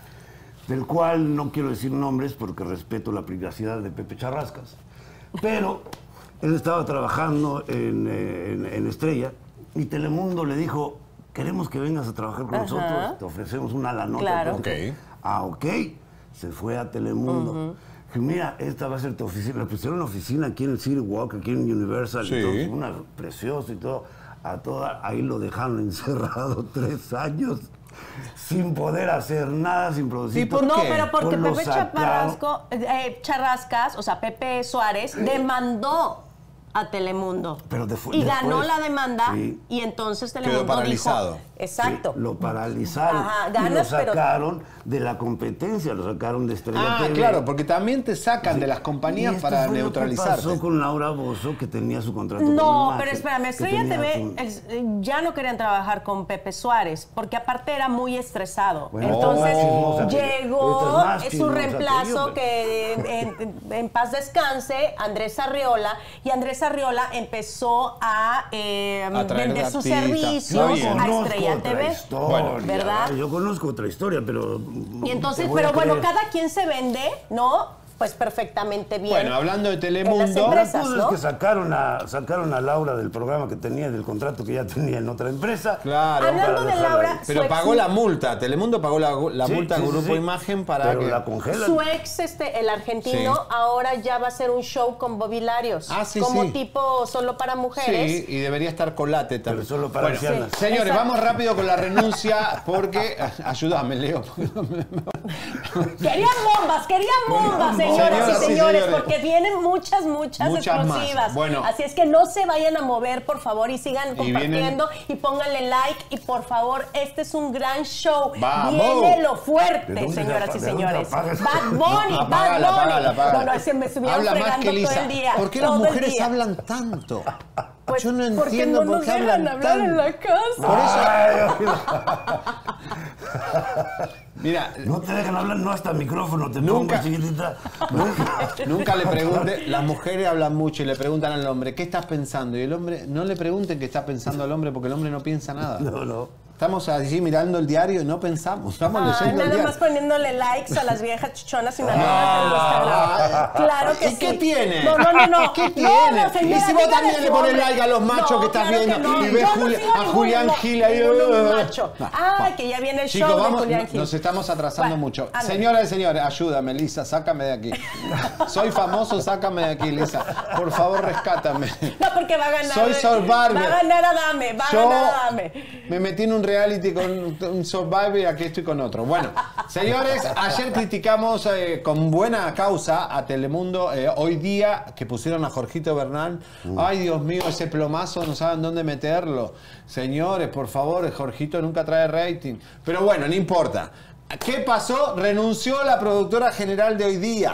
del cual no quiero decir nombres porque respeto la privacidad de Pepe Charrascas. Pero él estaba trabajando en, eh, en- en Estrella y Telemundo le dijo, queremos que vengas a trabajar con Ajá. nosotros, te ofrecemos una la nota. Claro. Ok. Ah, ok. Se fue a Telemundo. Dije, mira, esta va a ser tu oficina. Le pusieron una oficina aquí en el City Walk, aquí en Universal, Sí. y todo, una preciosa y todo. A toda, ahí lo dejaron encerrado tres años sin poder hacer nada, sin producir. ¿Y por No, qué? pero porque Pues lo Pepe sacaron. Chaparrasco, eh, Charrascas, o sea, Pepe Suárez, demandó a Telemundo. Pero de fu- y ganó después, la demanda sí. y entonces Telemundo paralizado. dijo... Exacto. Sí, lo paralizaron Ajá, y ganas, lo pero- sacaron de la competencia, lo sacaron de Estrella Ah, T V. claro, porque también te sacan de las Y compañías esto para fue lo que neutralizarte. pasó con Laura Bozo, que tenía su contrato con No, Imagen, pero espérame, que Estrella tenía T V su- es- eh, ya no querían trabajar con Pepe Suárez, porque aparte era muy estresado. Bueno, Entonces esta es más chismosa que yo. llegó Esta es más su chismosa que reemplazo yo, que en, en- en paz descanse, Andrés Arriola, y Andrés Arriola empezó a, eh, A traer vender sus artistas. servicios Muy bien. a Conozco Estrella otra T V. historia, Bueno, ¿verdad? Yo conozco otra historia, pero... Y entonces, te voy a pero bueno, creer. cada quien se vende, ¿no? Pues perfectamente bien. Bueno, hablando de En las Telemundo, La empresas, cosa ¿no? es que sacaron a, sacaron a Laura del programa que tenía, del contrato que ya tenía en otra empresa. claro. Hablando para de dejarla Laura, ahí. Pero su pagó ex- la multa, Telemundo pagó la, la Sí, multa sí, a sí, Grupo sí. Imagen para Pero que... la congelan. Su ex, este, el argentino, Sí. ahora ya va a hacer un show con Bobby Larios. Ah, sí, como sí. tipo solo para mujeres. Sí, y debería estar colate también. Pero solo para Bueno, ancianas. Sí. señores, Exacto. vamos rápido con la renuncia porque... Ayúdame, Leo. Querían bombas, querían bombas, señoras Señoras y y señores, señores. porque vienen muchas, muchas, Muchas más. exclusivas. Bueno. Así es que no se vayan a mover, por favor, y sigan Y compartiendo y, pónganle like. Y por favor, este es un gran show. ¡Vamos! Viene lo ¿De fuerte, dónde señoras se y apa- de dónde señores. apagas? Bad Bunny, Bad Apágala, Bunny. apágala, apágala. No, no, se me estuvieron Habla más fregando que Lisa. todo el día. ¿Por qué las todo el mujeres día. hablan tanto? Pues Yo no porque entiendo no por nos qué dejan hablan hablar en tanto. la casa. Por eso... Ay, Dios. Mira, No te dejan hablar, no hasta micrófono te Nunca. pongo, chiquitita. Nunca, nunca le pregunte, las mujeres hablan mucho y le preguntan al hombre, ¿qué estás pensando? Y el hombre, no le pregunten qué está pensando al hombre porque el hombre no piensa nada. No, no. Estamos allí mirando el diario y no pensamos, estamos Ah, leyendo el nada diario. más poniéndole likes a las viejas chichonas y nada Ah, más en Instagram. Claro que ¿Y sí. qué tiene? No, no, no, no. ¿Qué No, tiene? no, señora, y si vos dígale también su le pones nombre. like a los machos No, que estás claro viendo que no. y ves Yo no Juli- sigo a ningún- Julián no, Gil ahí. ningún macho. Va, Ay, va. que ya viene el Chicos, show de vamos, Julián Gil. nos estamos atrasando Bueno, mucho. ándale. Señoras y señores, ayúdame, Lisa, sácame de aquí. Soy famoso, sácame de aquí, Lisa. Por favor, rescátame. No, porque va a ganar. Soy Survivor. Va a ganar Adame, va a Yo ganar Adame. me metí en un reality con un Survivor y aquí estoy con otro. Bueno, señores, ayer criticamos eh, con buena causa a Telemundo eh, hoy día que pusieron a Jorgito Bernal. Ay, Dios mío, ese plomazo, no saben dónde meterlo. Señores, por favor, Jorgito nunca trae rating. Pero bueno, no importa. ¿Qué pasó? Renunció la productora general de hoy día.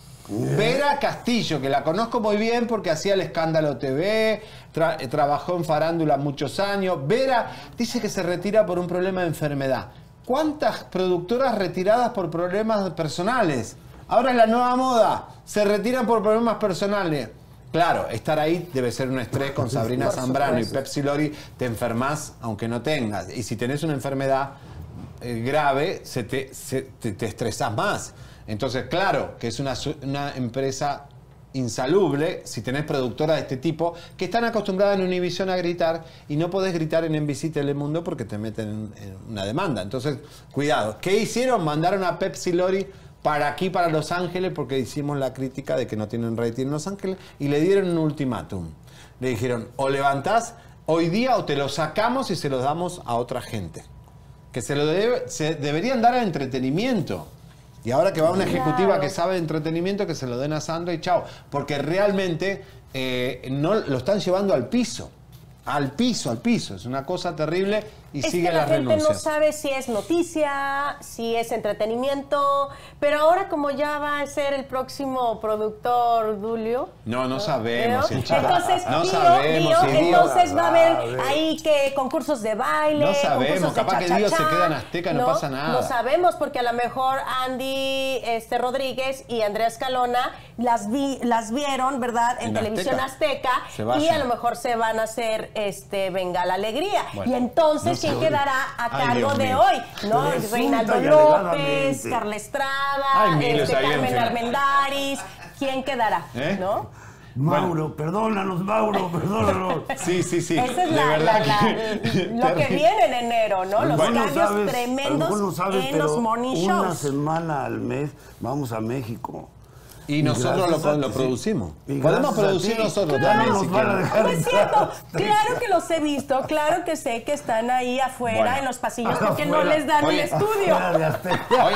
Vera Castillo, que la conozco muy bien porque hacía el Escándalo T V, tra trabajó en farándula muchos años. Vera dice que se retira por un problema de enfermedad. ¿Cuántas productoras retiradas por problemas personales? Ahora es la nueva moda, se retiran por problemas personales. Claro, estar ahí debe ser un estrés con Sabrina Zambrano y Pepsi Lori, te enfermas aunque no tengas. Y si tenés una enfermedad eh, grave, se te, se, te, te estresás más. Entonces, claro, que es una, una empresa insalubre si tenés productoras de este tipo que están acostumbradas en Univision a gritar y no podés gritar en N B C Telemundo porque te meten en, en una demanda. Entonces, cuidado. ¿Qué hicieron? Mandaron a Pepsi Lori para aquí, para Los Ángeles, porque hicimos la crítica de que no tienen rating en Los Ángeles y le dieron un ultimátum. Le dijeron, o levantás hoy día o te lo sacamos y se lo damos a otra gente. Que se lo debe, se deberían dar al entretenimiento. Y ahora que va una ejecutiva Claro. que sabe de entretenimiento, que se lo den a Sandra y chao. Porque realmente eh, no lo están llevando al piso. Al piso, al piso. Es una cosa terrible y Es sigue que la las gente renuncias. no sabe si es noticia, si es entretenimiento, pero ahora como ya va a ser el próximo productor Dulio. No, no sabemos. ¿no? si el Entonces, no Dio, sabemos. Dio, si Dio- entonces va a haber a ver. ahí que concursos de baile, No sabemos, concursos de capaz que Dio se cha-cha-cha, queda en Azteca y no pasa nada. No sabemos porque a lo mejor Andy este, Rodríguez y Andrea Escalona las vi, las vieron, ¿verdad? En, En Televisión Azteca. Azteca, Se y vayan. a lo mejor se van a hacer este Venga la Alegría. Bueno, y entonces, no sé. ¿quién quedará a Ay, cargo Dios de mío. hoy? ¿No? Resulta Reinaldo y López, alegadamente. Carla Estrada, Ay, miles este, ahí en Carmen fila. Armendáriz. ¿Quién quedará? ¿Eh? ¿No? Mauro, perdónanos, Mauro, perdónanos. Sí, sí, sí. Esa es de la, verdad la- que- la- lo que viene en enero, ¿no? Los Bueno, cambios sabes, a lo tremendos mejor no sabes, en pero los morning una shows. semana al mes vamos a México. Y nosotros gracias lo, a lo ti, producimos. y Podemos gracias a producir ti, nosotros ya también no si nos van a quieren. dejar No es entrar. cierto, claro que los he visto, claro que sé que están ahí afuera Bueno. en los pasillos porque no Afuera. les dan Oye, el estudio. Fuera de Azteca. Oye,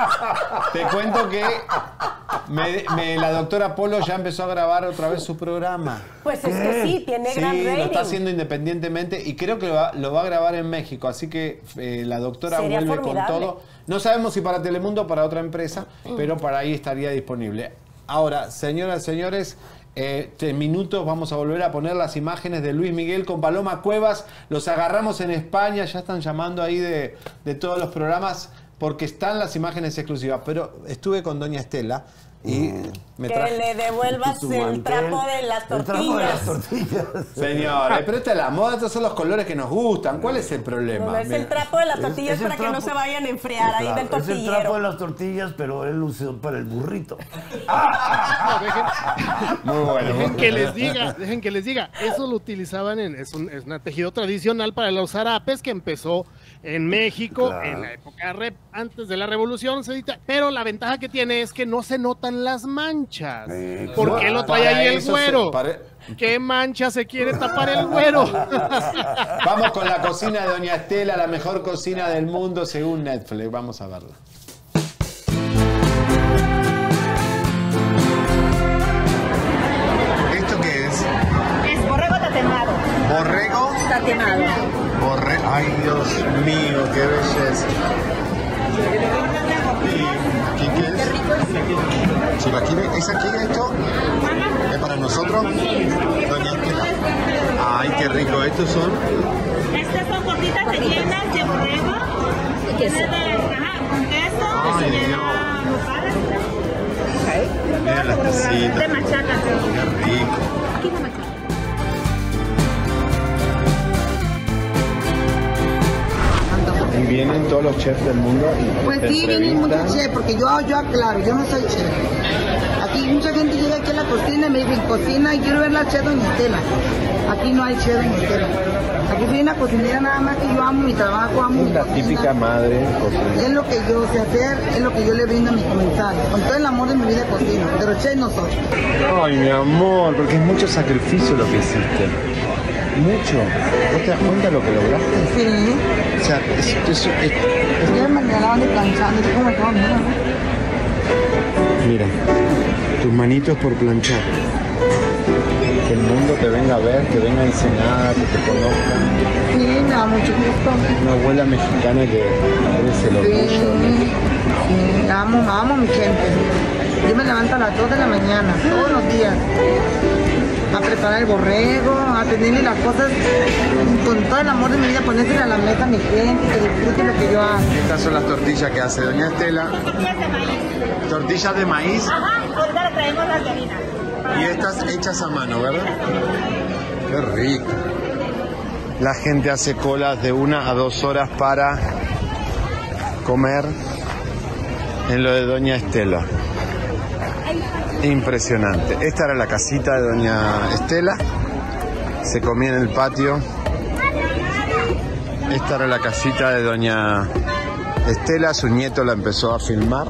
te cuento que me- me- la doctora Polo ya empezó a grabar otra vez su programa. Pues es que sí, tiene Sí, gran rating. lo está haciendo independientemente y creo que lo va, lo va a grabar en México. Así que eh, la doctora Sería vuelve formidable. con todo. No sabemos si para Telemundo o para otra empresa, pero para ahí estaría disponible. Ahora, señoras y señores, eh, en minutos vamos a volver a poner las imágenes de Luis Miguel con Paloma Cuevas. Los agarramos en España, ya están llamando ahí de, de todos los programas porque están las imágenes exclusivas. Pero estuve con doña Estela y me Que traje... le devuelvas Tu el mantel, trapo de las el trapo de las tortillas. tortillas. Señores, pero esta es la moda, estos son los colores que nos gustan. ¿Cuál es el problema? No, es el Mira. trapo de las Es- tortillas es el para que no trapo- se vayan a enfriar ahí Claro, del es el trapo tortillero. de las tortillas, pero él lo usó para el burrito. No, dejen, Muy bueno. dejen que les diga, dejen que les diga. Eso lo utilizaban en, es un, es un tejido tradicional para los zarapes que empezó en México Claro. en la época re- antes de la revolución, se dice, pero la ventaja que tiene es que no se notan las manchas. Sí, ¿Por qué lo trae Para ahí el eso se- güero? para- ¿Qué mancha se quiere tapar el güero? Vamos con la cocina de doña Estela, la mejor cocina del mundo según Netflix. Vamos a verla. ¿Esto qué es? Es borrego tatemado. ¿Borrego? Tatemado. Borre... Ay, Dios mío, qué belleza. ¿Y qué, qué es? Chilaquiles. ¿Es aquí esto? ¿Es para nosotros? Doña Estela. Ay, qué rico. ¿Estos son? Estas son gorditas rellenas de borrego. Y queso. Ajá, con queso. Ay, y se Dios. lleva nopales. Mira las tacitas. De machaca. Qué rico. Aquí de machaca. Y vienen todos los chefs del mundo. Pues sí, vienen muchos chefs, porque yo, yo, claro, yo no soy chef. Aquí gente llega aquí a la cocina y me dicen, cocina y quiero ver la chef Doña Estela. Aquí no hay chef Doña Estela. Aquí soy una cocinera nada más que yo amo mi trabajo, amo mi La cocina. típica madre cocinera. Es lo que yo sé hacer, es lo que yo le brindo a mis comensales. Con todo el amor de mi vida cocino, pero chef no soy. Ay, mi amor, porque es mucho sacrificio lo que hiciste. Mucho. ¿Vos te das cuenta de lo que lograste? Sí. O sea, es... es, es, es... Ya me regalaban de planchando, yo como todo, mira, ¿no? Mira, tus manitos por planchar. Que el mundo te venga a ver, que venga a Ensenada, que te conozca. Sí, me da mucho gusto. Una abuela mexicana que eres el orgullo. Sí, sí, amo, amo a mi gente. Yo me levanto a las dos de la mañana, todos los días, a preparar el borrego, a tenerle las cosas con todo el amor de mi vida, ponerse a la mesa a mi gente, que disfrute lo que yo hago. Estas son las tortillas que hace Doña Estela. Tortillas de maíz. Tortillas de maíz. Ajá, ahorita le traemos las de harina. Y estas hechas a mano, ¿verdad? Qué rico. La gente hace colas de una a dos horas para comer en lo de Doña Estela. Impresionante. Esta era la casita de Doña Estela. Se comía en el patio. Esta era la casita de Doña Estela. Su nieto la empezó a filmar.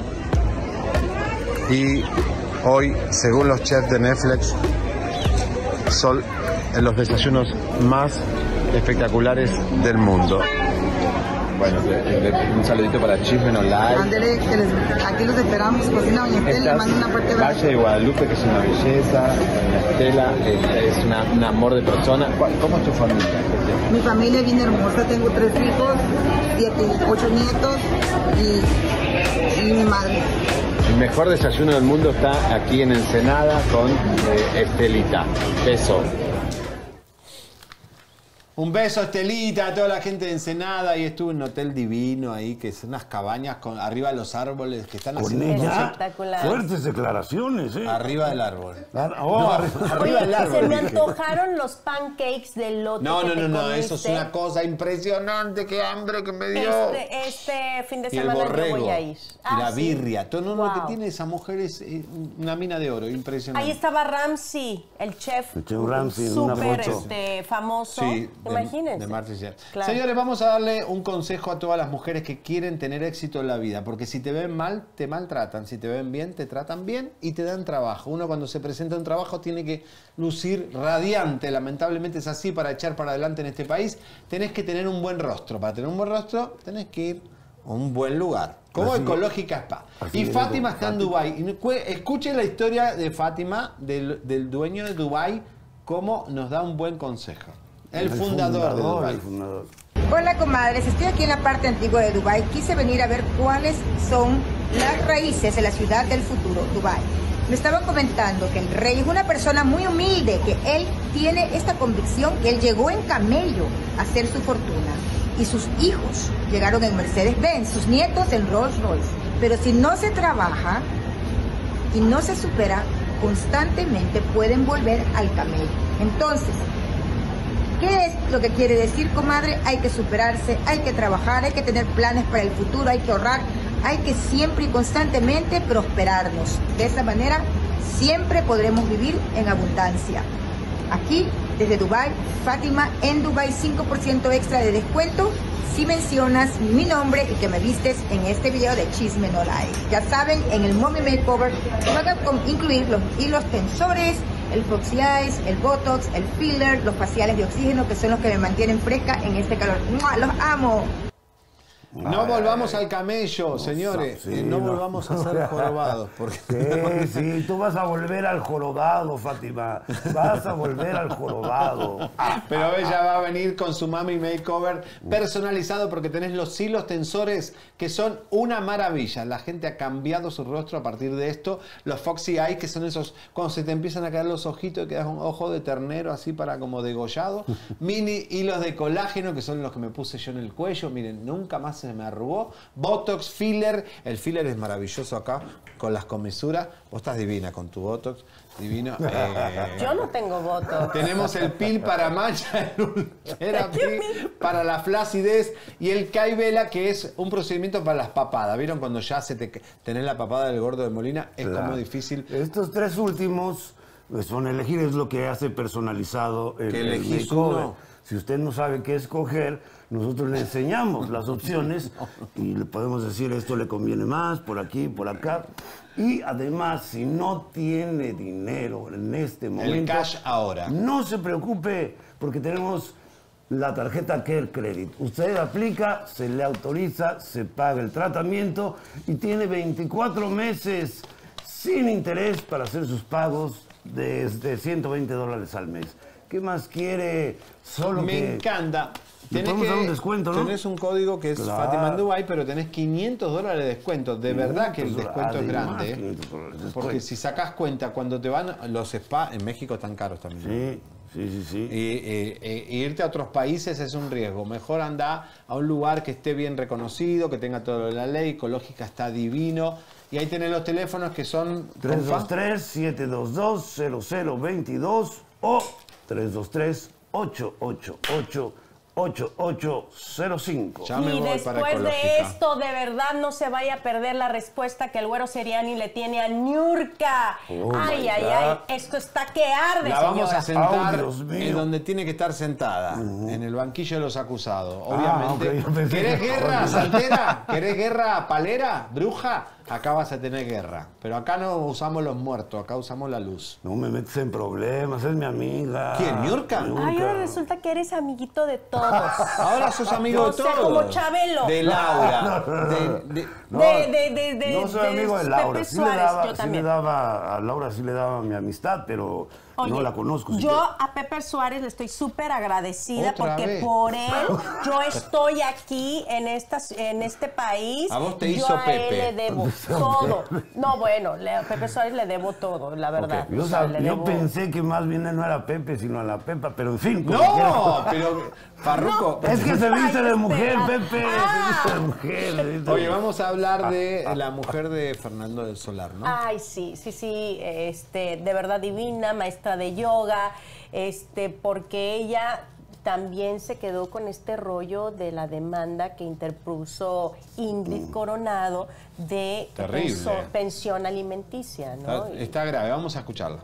Y hoy, según los chefs de Netflix, son los desayunos más espectaculares del mundo. Bueno, un saludito para Chisme No Live. Ándele, que les- aquí los esperamos, cocina Doña Estela, le mando una fuerte abrazo. Valle de Guadalupe, que es una belleza. Doña Estela es, es una, un amor de persona. ¿Cómo es tu familia? Mi familia es bien hermosa, tengo tres hijos, siete, ocho nietos y, y mi madre. El mejor desayuno del mundo está aquí en Ensenada con eh, Estelita. Beso. Un beso a Estelita, a toda la gente de Ensenada. Y estuve en un hotel divino ahí, que son unas cabañas con, arriba de los árboles que están Con haciendo ella, Espectacular. fuertes declaraciones, ¿eh? arriba del árbol. Ah, oh, No, arriba- arriba del Oye, árbol. se me dije. antojaron los pancakes del lote. No, que no, te no, no, comiste. eso es una cosa impresionante, qué hambre que me dio. Este, este fin de Y el semana yo borrego, voy a ir. y Ah, la sí. birria, todo no, lo que Wow. tiene esa mujer es eh, una mina de oro, impresionante. Ahí estaba Ramsey, el chef. El chef Ramsey en una súper foto. este, famoso. Sí, de- Imagínense. de Marty Chef. Claro. Señores, vamos a darle un consejo a todas las mujeres que quieren tener éxito en la vida, porque si te ven mal, te maltratan, si te ven bien, te tratan bien y te dan trabajo. Uno cuando se presenta a un trabajo tiene que lucir radiante, lamentablemente es así para echar para adelante en este país. Tenés que tener un buen rostro, para tener un buen rostro tenés que ir a un buen lugar, como Así- Ecológica Spa. así Y es, Fátima está en Fátima. Dubái. Y cu- escuchen la historia de Fátima, del, del dueño de Dubái, cómo nos da un buen consejo. El, fundador, de Dubái. el fundador. Hola comadres, estoy aquí en la parte antigua de Dubái. Quise venir a ver cuáles son las raíces de la ciudad del futuro, Dubái. Me estaban comentando que el rey es una persona muy humilde, que él tiene esta convicción que él llegó en camello a hacer su fortuna. Y sus hijos llegaron en Mercedes-Benz, sus nietos en Rolls-Royce. Pero si no se trabaja y no se supera, constantemente pueden volver al camello. Entonces, ¿qué es lo que quiere decir, comadre? Hay que superarse, hay que trabajar, hay que tener planes para el futuro, hay que ahorrar, hay que siempre y constantemente prosperarnos. De esa manera, siempre podremos vivir en abundancia. Aquí, desde Dubái, Fátima en Dubái, cinco por ciento extra de descuento si mencionas mi nombre y que me vistes en este video de Chisme No Live. Ya saben, en el Mommy Makeover van a con- incluir los hilos tensores, el Foxy Eyes, el Botox, el filler, los faciales de oxígeno, que son los que me mantienen fresca en este calor. ¡Mua! ¡Los amo! No volvamos al camello, señores. sí, Eh, no, no. volvamos a ser jorobados. Porque... Sí, sí, tú vas a volver al jorobado, Fátima. Vas a volver al jorobado. Ah, Pero ella va a venir con su Mami Makeover personalizado porque tenés los hilos tensores que son una maravilla. La gente ha cambiado su rostro a partir de esto. Los Foxy Eyes, que son esos, cuando se te empiezan a caer los ojitos y quedas un ojo de ternero así para como degollado. Mini hilos de colágeno, que son los que me puse yo en el cuello. Miren, nunca más se se me arrugó. Botox, filler. El filler es maravilloso acá, con las comisuras. Vos estás divina con tu Botox. Divino. Eh, Yo no tengo Botox. Tenemos el pil para mancha, el Ultherapy para la flacidez y el Kybella, que es un procedimiento para las papadas. ¿Vieron cuando ya se te tenés la papada del gordo de Molina? Es Claro. como difícil. Estos tres últimos pues, son elegir, es lo que hace personalizado el, Que el elegís makeover. uno. Si usted no sabe qué escoger, nosotros le enseñamos las opciones y le podemos decir esto le conviene más, por aquí, por acá. Y además, si no tiene dinero en este momento, cash ahora. no se preocupe porque tenemos la tarjeta Care Credit. Usted aplica, se le autoriza, se paga el tratamiento y tiene veinticuatro meses sin interés para hacer sus pagos desde ciento veinte dólares al mes. ¿Qué más quiere? Solo Me que... encanta. Le Tenés podemos que- dar un descuento, ¿no? Tenés un código que es Claro. Fátima en Dubai, pero tenés quinientos dólares de descuento. De verdad que el quinientos descuento es además, grande. ¿eh? quinientos dólares de Porque descuento. si sacás cuenta, cuando te van los spa, en México están caros también. Sí, sí, sí, sí. Y, eh, eh, irte a otros países es un riesgo. Mejor anda a un lugar que esté bien reconocido, que tenga toda la ley, ecológica está divino. Y ahí tenés los teléfonos que son... tres dos tres, siete dos dos, cero cero dos dos o tres dos tres, ocho ocho ocho, ocho ocho cero cinco. Ya me Y voy después para de ecológica. esto, de verdad no se vaya a perder la respuesta que el Güero Seriani le tiene a Niurka. Oh, ay, my ay, God. ay, esto está que arde, La vamos señora. a sentar Ay, Dios mío. en donde tiene que estar sentada, en el banquillo de los acusados. Ah, Obviamente. ok, yo pensé ¿Querés que- guerra, saltera? ¿Querés guerra, palera, bruja? Acá vas a tener guerra. Pero acá no usamos los muertos, acá usamos la luz. No me metes en problemas, es mi amiga. ¿Quién, Niurka? Ay, ahora resulta que eres amiguito de todos. Ahora sos amigo O de sea, todos. como Chabelo. De Laura. No, no, no. De- de- No, De- de- de- de- no soy de amigo de Pepe Laura. Sí le, Suárez, daba, yo sí le también. daba, a Laura sí le daba mi amistad, pero Oye, no la conozco. yo siquiera. a Pepe Suárez le estoy súper agradecida Otra porque vez. por él yo estoy aquí en, esta, en este país. A vos te yo hizo a Pepe. él le debo todo. No, bueno, le- a Pepe Suárez le debo todo, la verdad. Ok, Yo, O sea, sab- le yo debo- pensé que más bien él no era Pepe, sino a la Pepa, pero en fin. como No, quiera. pero Farruko. Es que se viste de Ay, mujer, espera. Pepe. Ah. Se viste de mujer. se viste Oye, de- vamos a hablar de la mujer de Fernando del Solar, ¿no? Ay, sí, sí, sí, este, de verdad divina, maestra de yoga, este, porque ella también se quedó con este rollo de la demanda que interpuso Ingrid Coronado de Terrible. penso- pensión alimenticia, ¿no? Está, está grave, vamos a escucharla.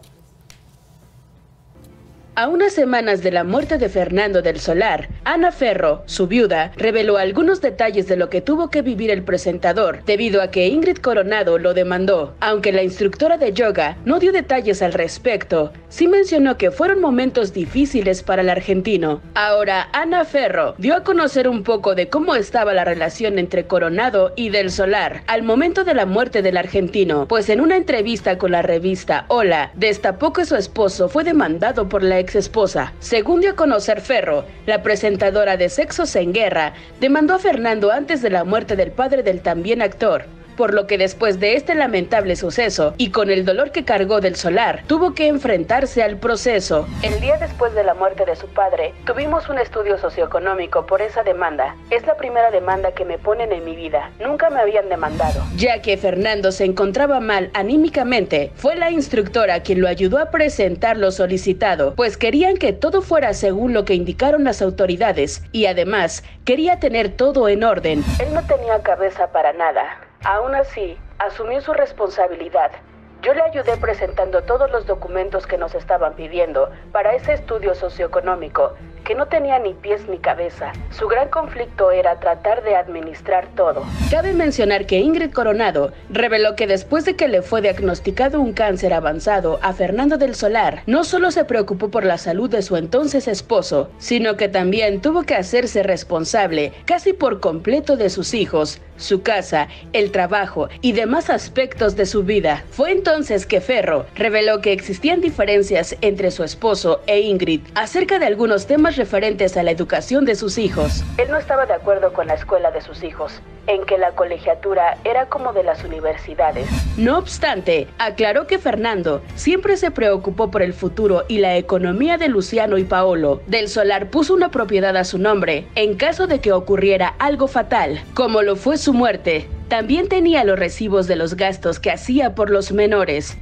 A unas semanas de la muerte de Fernando del Solar, Ana Ferro, su viuda, reveló algunos detalles de lo que tuvo que vivir el presentador, debido a que Ingrid Coronado lo demandó. Aunque la instructora de yoga no dio detalles al respecto, sí mencionó que fueron momentos difíciles para el argentino. Ahora, Ana Ferro dio a conocer un poco de cómo estaba la relación entre Coronado y del Solar al momento de la muerte del argentino, pues en una entrevista con la revista Hola, destapó que su esposo fue demandado por la ex esposa. Según dio a conocer Ferro, la presentadora de Sexos en Guerra demandó a Fernando antes de la muerte del padre del también actor, por lo que después de este lamentable suceso y con el dolor que cargó del Solar, tuvo que enfrentarse al proceso. El día después de la muerte de su padre, tuvimos un estudio socioeconómico por esa demanda. Es la primera demanda que me ponen en mi vida. Nunca me habían demandado. Ya que Fernando se encontraba mal anímicamente, fue la instructora quien lo ayudó a presentar lo solicitado, pues querían que todo fuera según lo que indicaron las autoridades y además quería tener todo en orden. Él no tenía cabeza para nada. Aún así, asumió su responsabilidad. Yo le ayudé presentando todos los documentos que nos estaban pidiendo para ese estudio socioeconómico, que no tenía ni pies ni cabeza. Su gran conflicto era tratar de administrar todo. Cabe mencionar que Ingrid Coronado reveló que después de que le fue diagnosticado un cáncer avanzado a Fernando del Solar, no solo se preocupó por la salud de su entonces esposo, sino que también tuvo que hacerse responsable casi por completo de sus hijos, su casa, el trabajo y demás aspectos de su vida. Fue entonces entonces que Ferro reveló que existían diferencias entre su esposo e Ingrid acerca de algunos temas referentes a la educación de sus hijos. Él no estaba de acuerdo con la escuela de sus hijos, en que la colegiatura era como de las universidades. No obstante, aclaró que Fernando siempre se preocupó por el futuro y la economía de Luciano y Paolo. Del Solar puso una propiedad a su nombre en caso de que ocurriera algo fatal, como lo fue su muerte. También tenía los recibos de los gastos que hacía por los menores.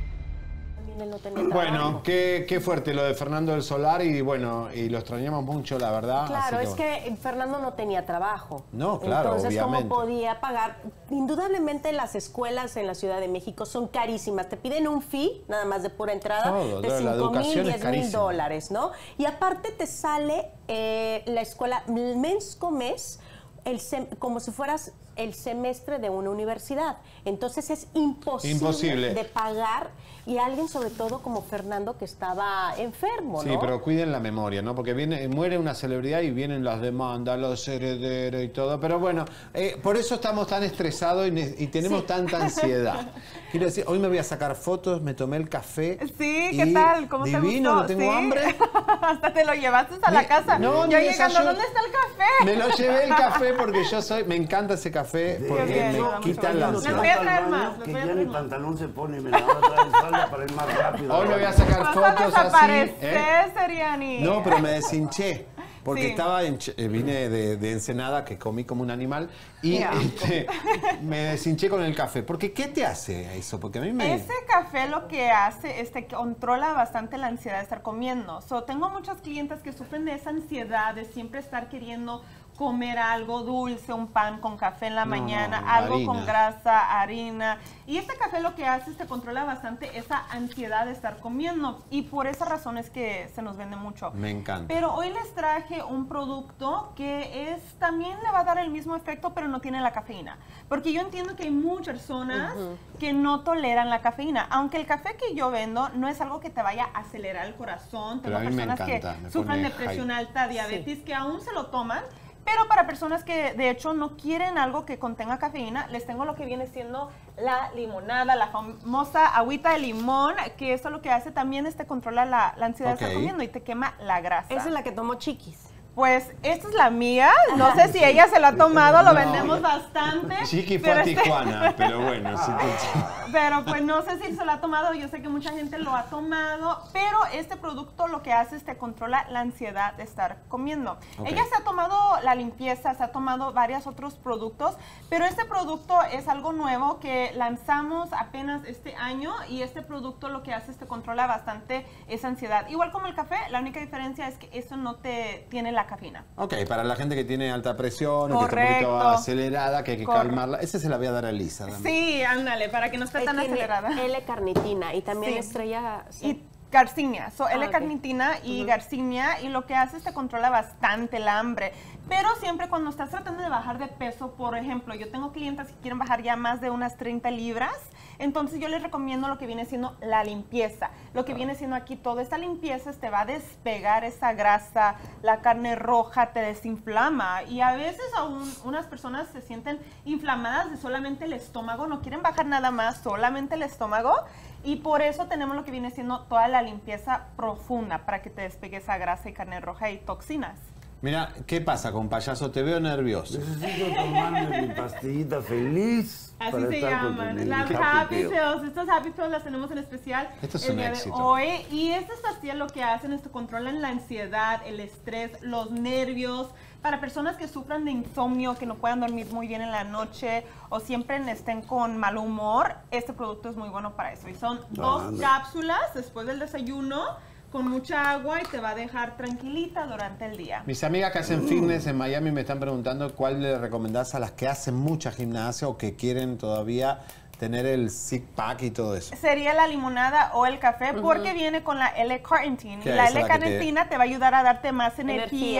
Bueno, qué, qué fuerte lo de Fernando del Solar y bueno, y lo extrañamos mucho, la verdad. Claro, así es que Fernando no tenía trabajo. No, claro, Entonces, obviamente. ¿cómo podía pagar? Indudablemente las escuelas en la Ciudad de México son carísimas. Te piden un fee, nada más de pura entrada, Todo, de la cinco educación mil, es diez mil carísima. dólares, ¿no? Y aparte te sale eh, la escuela mes con mes, el sem- como si fueras el semestre de una universidad. Entonces es imposible, Imposible. de pagar, y alguien sobre todo como Fernando que estaba enfermo, Sí, ¿no? pero cuiden la memoria, ¿no? Porque viene, muere una celebridad y vienen las demandas, los herederos y todo. Pero bueno, eh, por eso estamos tan estresados y, ne- y tenemos Sí. tanta ansiedad. Quiero decir, hoy me voy a sacar fotos, me tomé el café. Sí, ¿qué y tal? ¿Cómo te divino, gustó? no tengo ¿Sí? hambre. Hasta te lo llevaste a la casa. no, yo ni llegando, desayuno. ¿dónde está el café? Me lo llevé el café porque yo soy, me encanta ese café porque bien, me vamos quita a la ver. ansiedad. Les voy a traer más, les Que voy a ya traer ni más. pantalón se pone, me la van a traer falda para ir más rápido. Hoy me voy a sacar Vas a fotos así. desaparecer, ¿eh? Seriani. No, pero me deshinché. Porque Sí. estaba en, eh, vine de, de Ensenada, que comí como un animal, y Qué asco. este, me deshinché con el café. Porque ¿qué te hace eso? Porque a mí me... Ese café lo que hace es que controla bastante la ansiedad de estar comiendo. So, tengo muchas clientes que sufren de esa ansiedad de siempre estar queriendo comer algo dulce, un pan con café en la No, mañana, no, algo harina. con grasa, harina. Y este café lo que hace es que controla bastante esa ansiedad de estar comiendo. Y por esa razón es que se nos vende mucho. Me encanta. Pero hoy les traje un producto que es también le va a dar el mismo efecto, pero no tiene la cafeína. Porque yo entiendo que hay muchas personas Ujú. que no toleran la cafeína. Aunque el café que yo vendo no es algo que te vaya a acelerar el corazón. Pero Tengo a mí me personas encanta, que me sufren pone de presión hype. alta, diabetes, que aún se lo toman. Pero para personas que de hecho no quieren algo que contenga cafeína, les tengo lo que viene siendo la limonada, la famosa agüita de limón, que eso lo que hace también es te controla la, la ansiedad Ok. de estar comiendo y te quema la grasa. Esa es la que tomó Chiquis. Pues esta es la mía, no sé si ella se lo ha tomado, lo vendemos bastante. Chiqui fue a pero este- Tijuana, pero bueno, sí que... Pero pues no sé si se lo ha tomado, yo sé que mucha gente lo ha tomado, pero este producto lo que hace es te controla la ansiedad de estar comiendo. Ok. Ella se ha tomado la limpieza, se ha tomado varios otros productos, pero este producto es algo nuevo que lanzamos apenas este año y este producto lo que hace es te controla bastante esa ansiedad. Igual como el café, la única diferencia es que eso no te tiene la cafeína. Ok, para la gente que tiene alta presión o que está un poquito Correcto. acelerada, que hay que Correcto. calmarla, ese se la voy a dar a Elisa. dame. Sí, ándale, para que no esté Él tan tiene acelerada. L-carnitina y también Sí. estrella... Y garcinia, so Ah, ok. L-carnitina y Ujú. garcinia, y lo que hace es te controla bastante el hambre. Pero siempre cuando estás tratando de bajar de peso, por ejemplo, yo tengo clientes que quieren bajar ya más de unas treinta libras, entonces yo les recomiendo lo que viene siendo la limpieza. Lo que viene siendo aquí, toda esta limpieza te va a despegar esa grasa, la carne roja te desinflama, y a veces aún unas personas se sienten inflamadas de solamente el estómago, no quieren bajar nada más, solamente el estómago, y por eso tenemos lo que viene siendo toda la limpieza profunda para que te despegue esa grasa y carne roja y toxinas. Mira, ¿qué pasa con payaso? Te veo nervioso. Necesito tomarme mi pastillita feliz. Así para se estar con llaman, mi las Happy Happy Pill. Pills. Estas Happy Pills las tenemos en especial Esto es el un día éxito. de hoy. Y estas pastillas lo que hacen es que controlan la ansiedad, el estrés, los nervios. Para personas que sufran de insomnio, que no puedan dormir muy bien en la noche o siempre estén con mal humor, este producto es muy bueno para eso. Y son dos Anda. cápsulas después del desayuno con mucha agua y te va a dejar tranquilita durante el día. Mis amigas que hacen fitness en Miami me están preguntando cuál le recomendás a las que hacen mucha gimnasia o que quieren todavía tener el six pack y todo eso. Sería la limonada o el café, Ujú. porque viene con la L-carnitina. ¿Qué Y la es la que te- L-carnitina te... va a ayudar a darte más energía, Energía.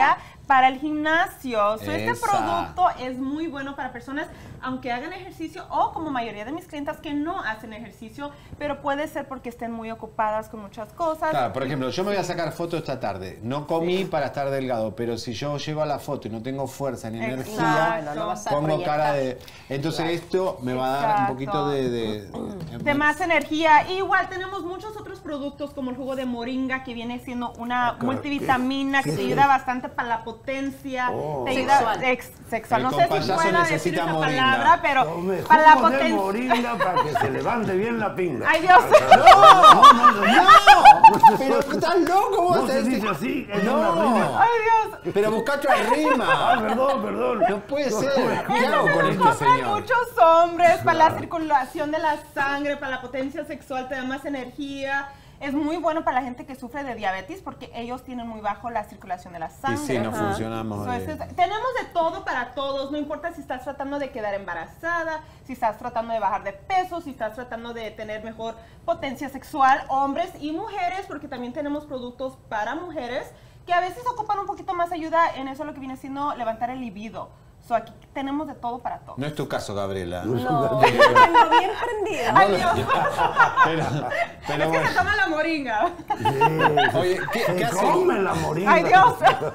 para el gimnasio. So, este Esa. producto es muy bueno para personas, aunque hagan ejercicio o como mayoría de mis clientas que no hacen ejercicio, pero puede ser porque estén muy ocupadas con muchas cosas. Claro, por ejemplo, yo me voy a sacar foto esta tarde. No comí sí. para estar delgado, pero si yo llego a la foto y no tengo fuerza ni energía, Exacto. no vas a pongo proyectar. cara de... Entonces claro. esto me va a dar Exacto. un poquito de... De, de, de más energía. Igual tenemos muchos otros productos como el jugo de moringa, que viene siendo una okay. multivitamina ¿Qué? que te ayuda bastante para la potencia. Oh. Te ayuda sexual. Ex, sexual. El No sé si pueda decir esa moringa. palabra, pero no, para la potencia. De moringa para que se levante bien la pinga. Ay, Dios. No, no, no, no, no. Pero estás loco, ¿cómo no se dice así? Es no. una rima. Ay, Dios. Pero busca otra rima. Ah, perdón, perdón. No puede no, ser. No, ¿Qué hago con este señor? Muchos hombres para la circulación de la sangre, para la potencia sexual, te da más energía. Es muy bueno para la gente que sufre de diabetes porque ellos tienen muy bajo la circulación de la sangre. Y sí, no funcionamos. So, es, tenemos de todo para todos, no importa si estás tratando de quedar embarazada, si estás tratando de bajar de peso, si estás tratando de tener mejor potencia sexual, hombres y mujeres, porque también tenemos productos para mujeres que a veces ocupan un poquito más ayuda en eso, lo que viene siendo levantar el libido. So, aquí tenemos de todo para todo. No es tu caso, Gabriela. No, no bien prendida. Ay, Dios. pero, pero es que bueno. se toma la moringa. Sí, Oye, ¿qué, se ¿qué come la moringa. Ay, Dios.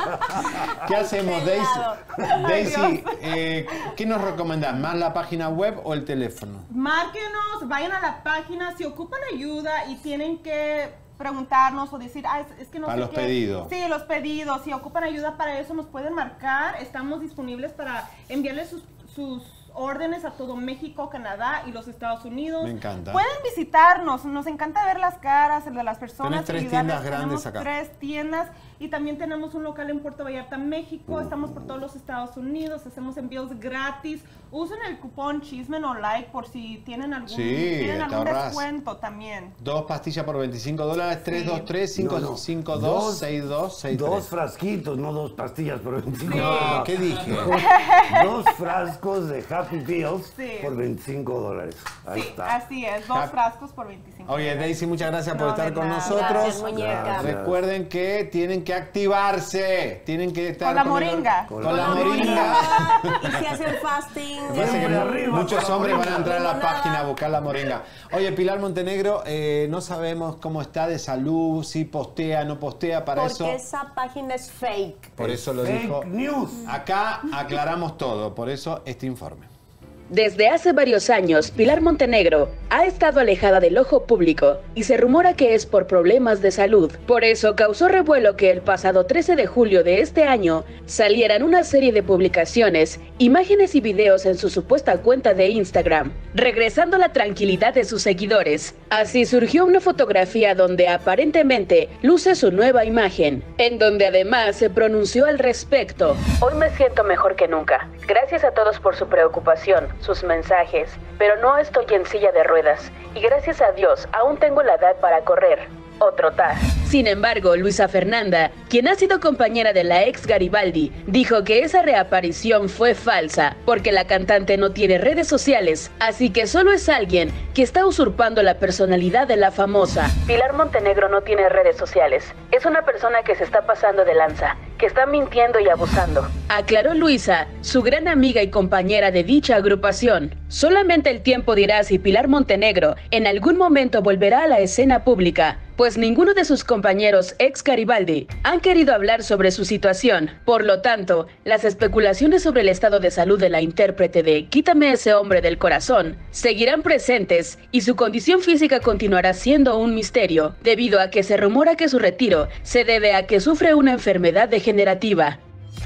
¿Qué hacemos, Daisy? Daisy, eh, ¿qué nos recomendás? ¿Más la página web o el teléfono? Márquenos, vayan a la página. Si ocupan ayuda y tienen que preguntarnos o decir, ah, es, es que no para sé los qué. pedidos. Sí, los pedidos. Si ocupan ayuda para eso, nos pueden marcar. Estamos disponibles para enviarles sus, sus órdenes a todo México, Canadá y los Estados Unidos. Me encanta. Pueden visitarnos. Nos encanta ver las caras de las personas. Tenés tres ayudarles. tiendas grandes tenemos acá. tres tiendas y también tenemos un local en Puerto Vallarta, México. Estamos por todos los Estados Unidos. Hacemos envíos gratis. Usen el cupón Chismen o Like por si tienen algún, sí, tienen algún ahorras. descuento también. Dos pastillas por veinticinco dólares, tres dos tres, cinco cinco dos, seis dos seis tres. Dos frasquitos, no dos pastillas por veinticinco sí. dólares. No, ¿qué dije? Dos frascos de Happy Pills sí. por veinticinco dólares. Ahí sí, está. Así es, dos frascos por veinticinco Oye, dólares. Daisy, muchas gracias no, por estar con nada. nosotros. Gracias, muñeca. Gracias. Recuerden que tienen que activarse. Tienen que estar con la con moringa. El, con, con la, la moringa. Y si hacen fasting. Que muchos hombres van a entrar a la página a buscar la moringa. Oye, Pilar Montenegro, eh, no sabemos cómo está de salud, si postea, no postea, para Porque eso... Porque esa página es fake. Por eso lo fake dijo. News. Acá aclaramos todo, por eso este informe. Desde hace varios años, Pilar Montenegro ha estado alejada del ojo público y se rumora que es por problemas de salud. Por eso causó revuelo que el pasado trece de julio de este año salieran una serie de publicaciones, imágenes y videos en su supuesta cuenta de Instagram, regresando la tranquilidad de sus seguidores. Así surgió una fotografía donde aparentemente luce su nueva imagen, en donde además se pronunció al respecto. Hoy me siento mejor que nunca. Gracias a todos por su preocupación, sus mensajes, pero no estoy en silla de ruedas y gracias a Dios aún tengo la edad para correr o trotar. Sin embargo, Luisa Fernanda, quien ha sido compañera de la ex Garibaldi, dijo que esa reaparición fue falsa porque la cantante no tiene redes sociales, así que solo es alguien que está usurpando la personalidad de la famosa. Pilar Montenegro no tiene redes sociales, es una persona que se está pasando de lanza, que está mintiendo y abusando, aclaró Luisa, su gran amiga y compañera de dicha agrupación. Solamente el tiempo dirá si Pilar Montenegro en algún momento volverá a la escena pública, pues ninguno de sus compañeros ex Garibaldi han querido hablar sobre su situación. Por lo tanto, las especulaciones sobre el estado de salud de la intérprete de Quítame ese hombre del corazón seguirán presentes y su condición física continuará siendo un misterio, debido a que se rumora que su retiro se debe a que sufre una enfermedad degenerativa.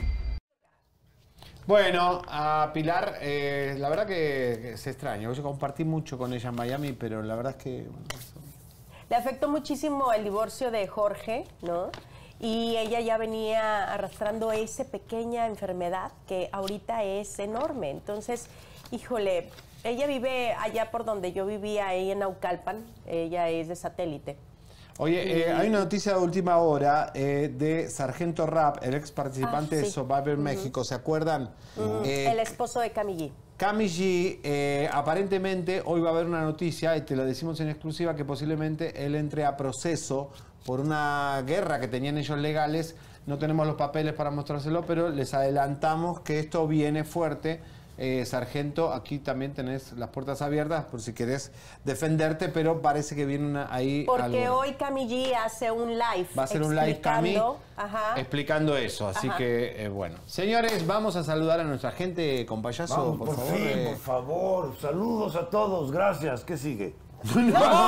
Bueno, a Pilar, eh, la verdad que, que se extraña. Yo compartí mucho con ella en Miami, pero la verdad es que... Bueno, eso... Le afectó muchísimo el divorcio de Jorge, ¿no? Y ella ya venía arrastrando esa pequeña enfermedad que ahorita es enorme. Entonces, híjole, ella vive allá por donde yo vivía, ahí en Naucalpan. Ella es de Satélite. Oye, eh, hay una noticia de última hora eh, de Sargento Rap, el ex participante ah, sí. de Survivor uh-huh. México, ¿se acuerdan? Uh-huh. eh, el esposo de Camille. Cami G, eh, aparentemente hoy va a haber una noticia, y te lo decimos en exclusiva, que posiblemente él entre a proceso por una guerra que tenían ellos legales. No tenemos los papeles para mostrárselo, pero les adelantamos que esto viene fuerte. Eh, Sargento, aquí también tenés las puertas abiertas por si querés defenderte, pero parece que viene una, ahí Porque algo. hoy Cami G hace un live. Va a ser un live, Cami, ajá. explicando eso. Así Ajá. que, eh, bueno. Señores, vamos a saludar a nuestra gente con payaso, Vamos, por, por, favor. fin, eh. por favor. Saludos a todos. Gracias. ¿Qué sigue? No,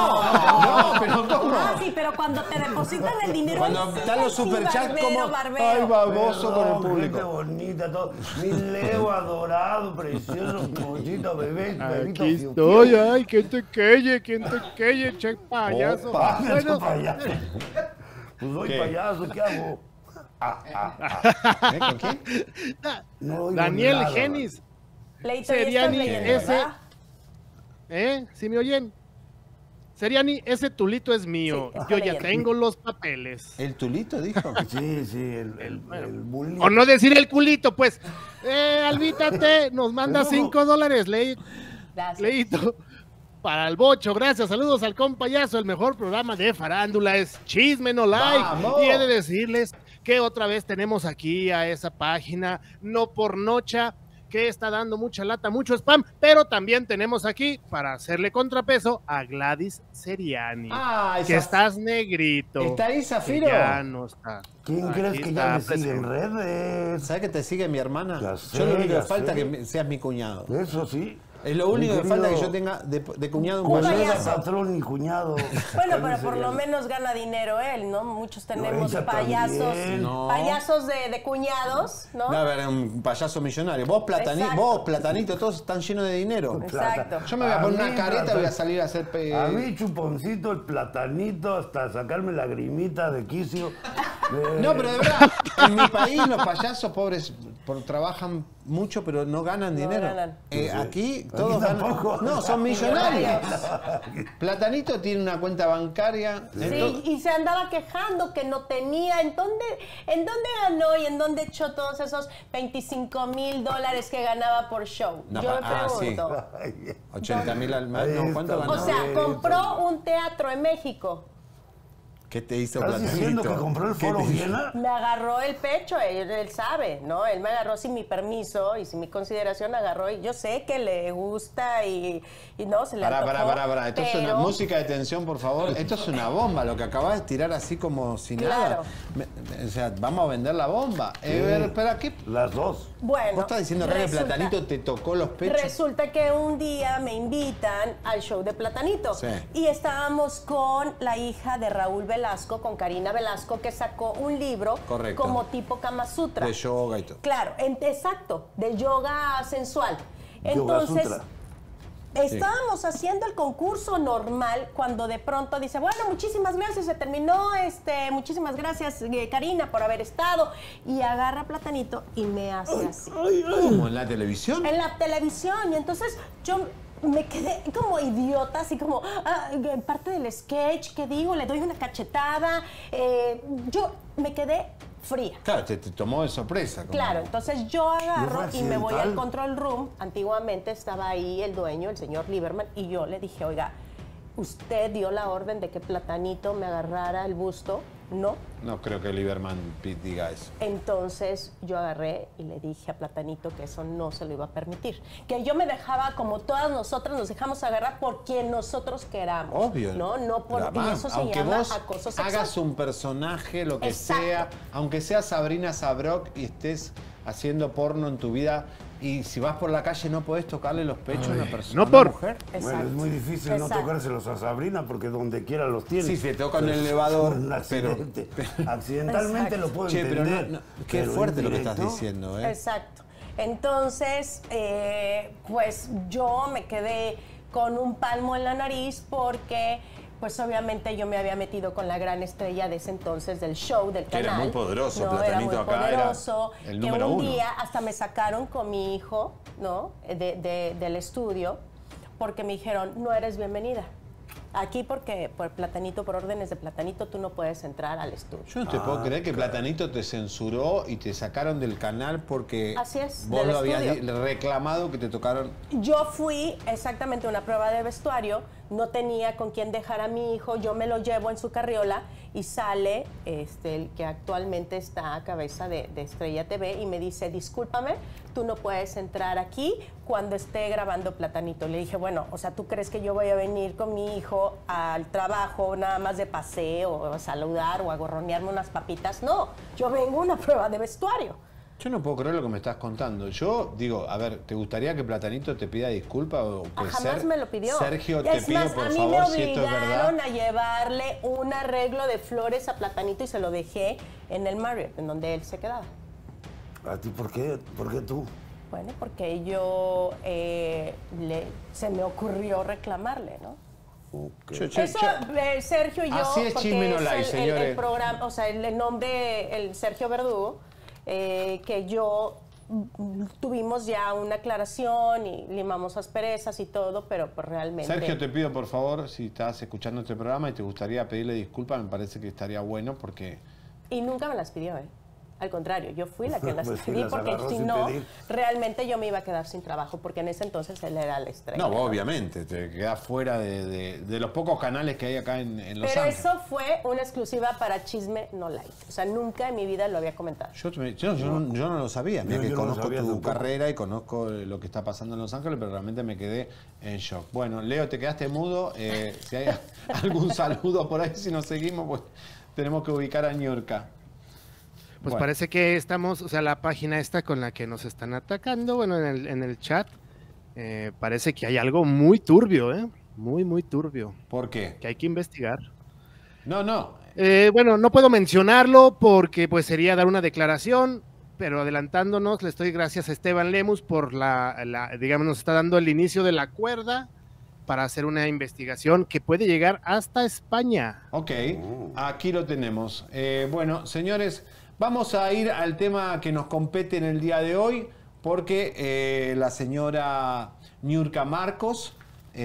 no, pero ¿cómo? Ah, sí, pero cuando te depositan el dinero. Cuando ahí sí, están los sí, superchats, barbero, como barbero. ay, baboso con el Perdón, público. gente bonita, todo. Mi Leo adorado, precioso, mochito, bebé, bebito. Aquí fiu, estoy, fiu. ay, ¿quién te queye? ¿Quién te queye? Che payaso. Opa, Bueno, payaso. Pues soy ¿Qué? payaso, ¿qué hago? Ah, ah, ah. ¿Eh? ¿Con quién? No oigo Daniel nada, Genis. Leito, ya Seriani, estás leyendo, ese. ¿verdad? ¿Eh? ¿Sí me oyen? Seriani, ese tulito es mío. Sí, está Yo ya leyendo. tengo los papeles. ¿El tulito dijo? Sí, sí, el, el, el bullying. O no decir el culito, pues. Eh, Alvítate, nos manda cinco dólares, Ley- Gracias. Leito. Para el bocho, gracias. Saludos al compayazo. El mejor programa de farándula es Chisme No Like. ¡Vamos! Y he de decirles que otra vez tenemos aquí a esa página No por Nocha, que está dando mucha lata, mucho spam, pero también tenemos aquí, para hacerle contrapeso, a Gladys Seriani. Ah, que esa- estás negrito. ¿Está ahí, que Zafiro? ya no está. ¿Quién Aquí crees que está ya me sigue en presente. redes? ¿Sabes que te sigue mi hermana? Ya sé, Yo lo único ya que falta sé. es que seas mi cuñado. Eso sí. Es lo único Mi que falta que querido yo tenga de, de cuñado un Un payaso. Colega, payaso. patrón y cuñado. Bueno, pero Ese por sería lo el- menos gana dinero él, ¿no? Muchos tenemos ella payasos, también. No. payasos de, de cuñados, ¿no? No, a ver, un payaso millonario. Vos, platani, Exacto. vos, Platanito, todos están llenos de dinero. Exacto. Yo me voy a poner A una mí, careta y plata- voy a salir a hacer... pe- A mí, chuponcito, el platanito, hasta sacarme lagrimita de quicio. Eh, No, pero de verdad, en mi país los payasos pobres por- trabajan mucho, pero no ganan No dinero. ganan. Eh, aquí Aquí todos ganan. tampoco. No, son millonarios. Platanito tiene una cuenta bancaria. Sí, entonces- y se andaba quejando que no tenía. ¿En dónde, ¿En dónde ganó y en dónde echó todos esos veinticinco mil dólares que ganaba por show? No, Yo me ah, sí. pregunto. Ay, ochenta mil al mes. Ahí No, ¿cuánto está. ganó? O sea, compró un teatro en México. ¿Qué te hizo ¿Estás Platanito? diciendo que compró el ¿Qué Foro te hizo? Viena? Me agarró el pecho, él, él sabe, ¿no? Él me agarró sin mi permiso y sin mi consideración, agarró y yo sé que le gusta y, y no, se le Pará, antojó. pará, pará, pará. Esto es una pero- música de tensión, por favor. Esto es una bomba, lo que acabas de tirar así como si Claro. nada. Me- me- o sea, vamos a vender la bomba. Eh, ver, espera, ¿qué? Las dos. Bueno, ¿Vos estás diciendo acá que resulta- Platanito te tocó los pechos? Resulta que un día me invitan al show de Platanito Sí. y estábamos con la hija de Raúl Velasco, con Karina Velasco, que sacó un libro Correcto. como tipo Kama Sutra. De yoga y todo. Claro, en- exacto, de yoga sensual. Yoga Entonces, Sutra. estábamos haciendo el concurso normal cuando de pronto dice, bueno, muchísimas gracias, se terminó, este, muchísimas gracias, eh, Karina, por haber estado. Y agarra Platanito y me hace así. ¿Cómo en la televisión? En la televisión. Y entonces yo me quedé como idiota, así como, ah, en parte del sketch, ¿qué digo? Le doy una cachetada. eh, yo me quedé fría. Claro, te, te tomó de sorpresa. como- Claro, entonces yo agarro ¿No fue y me voy al accidental? control room. Antiguamente estaba ahí el dueño, el señor Lieberman, y yo le dije, oiga, usted dio la orden de que Platanito me agarrara el busto, ¿no? No creo que Lieberman Pitt diga eso. Entonces yo agarré y le dije a Platanito que eso no se lo iba a permitir. Que yo me dejaba, como todas nosotras, nos dejamos agarrar por quien nosotros queramos. Obvio. No, no por... Pero, Y mamá, eso se aunque llama vos acoso sexual. hagas un personaje, lo que Exacto. sea, aunque sea Sabrina Sabrok y estés haciendo porno en tu vida, y si vas por la calle no podés tocarle los pechos a una persona, no a una por- mujer. Bueno, Exacto. es muy difícil no Exacto. tocárselos a Sabrina porque donde quiera los tiene. Sí, se toca en el Pues, elevador, un pero- accidente. Accidentalmente Exacto. lo puedo Che, pero entender. no, no, qué pero fuerte en lo que estás directo, diciendo, ¿eh? Exacto. Entonces, eh, pues yo me quedé con un palmo en la nariz porque, pues obviamente yo me había metido con la gran estrella de ese entonces del show, del Que era canal. muy poderoso, no, era muy Platanito acá era poderoso. el que número un uno. día hasta me sacaron con mi hijo, ¿no? De- de- del estudio, porque me dijeron, no eres bienvenida. Aquí porque por Platanito, por órdenes de Platanito, tú no puedes entrar al estudio. Yo no te Ah, puedo creer que claro. Platanito te censuró y te sacaron del canal porque Así es, vos del lo habías estudio. di- reclamado que te tocaron. Yo fui exactamente a una prueba de vestuario, no tenía con quién dejar a mi hijo, yo me lo llevo en su carriola y sale este, el que actualmente está a cabeza de, de Estrella T V y me dice, discúlpame, tú no puedes entrar aquí cuando esté grabando Platanito. Le dije, bueno, o sea, ¿tú crees que yo voy a venir con mi hijo al trabajo nada más de paseo, o a saludar o a gorronearme unas papitas? No, yo vengo a una prueba de vestuario. Yo no puedo creer lo que me estás contando. Yo digo, a ver, ¿te gustaría que Platanito te pida disculpas? O que Jamás Ser- me lo pidió. Sergio, Y te es pido más, por a mí favor, me si esto es verdad. obligaron a llevarle un arreglo de flores a Platanito y se lo dejé en el Marriott, en donde él se quedaba. ¿A ti por qué? ¿Por qué tú? Bueno, porque yo eh, le, se me ocurrió reclamarle, ¿no? Okay. Yo- yo- Eso, yo- eh, Sergio y yo, Así es porque Chisme No es Like, el, el- señores. el programa, o sea, el, el nombre, el Sergio Verdugo, eh, que yo mm, tuvimos ya una aclaración y limamos asperezas y todo, pero pues realmente... Sergio, te pido por favor, si estás escuchando este programa y te gustaría pedirle disculpas, me parece que estaría bueno porque... Y nunca me las pidió, ¿eh? Al contrario, yo fui la que las Pues sí, pedí las porque agarró si sin no, pedir. realmente yo me iba a quedar sin trabajo porque en ese entonces él era la estrella. No, obviamente, te quedas fuera de, de- de los pocos canales que hay acá en, en Los Pero Ángeles. eso fue una exclusiva para Chisme No Like. O sea, nunca en mi vida lo había comentado. Yo, te- yo- yo no, yo no lo sabía, mira No, que yo no lo conozco sabía tu tampoco. carrera y conozco eh, lo que está pasando en Los Ángeles, pero realmente me quedé en shock. Bueno, Leo, te quedaste mudo. eh, si hay algún saludo por ahí, si nos seguimos, pues tenemos que ubicar a Niurka. Pues Bueno. parece que estamos, o sea, la página esta con la que nos están atacando, bueno, en el, en el chat, eh, parece que hay algo muy turbio, ¿eh? Muy, muy turbio. ¿Por qué? Que hay que investigar. No, no. Eh, bueno, no puedo mencionarlo porque pues sería dar una declaración, pero adelantándonos, le estoy gracias a Esteban Lemus por la, la, digamos, nos está dando el inicio de la cuerda para hacer una investigación que puede llegar hasta España. Ok, aquí lo tenemos. Eh, bueno, señores, vamos a ir al tema que nos compete en el día de hoy, porque eh, la señora Niurka Marcos,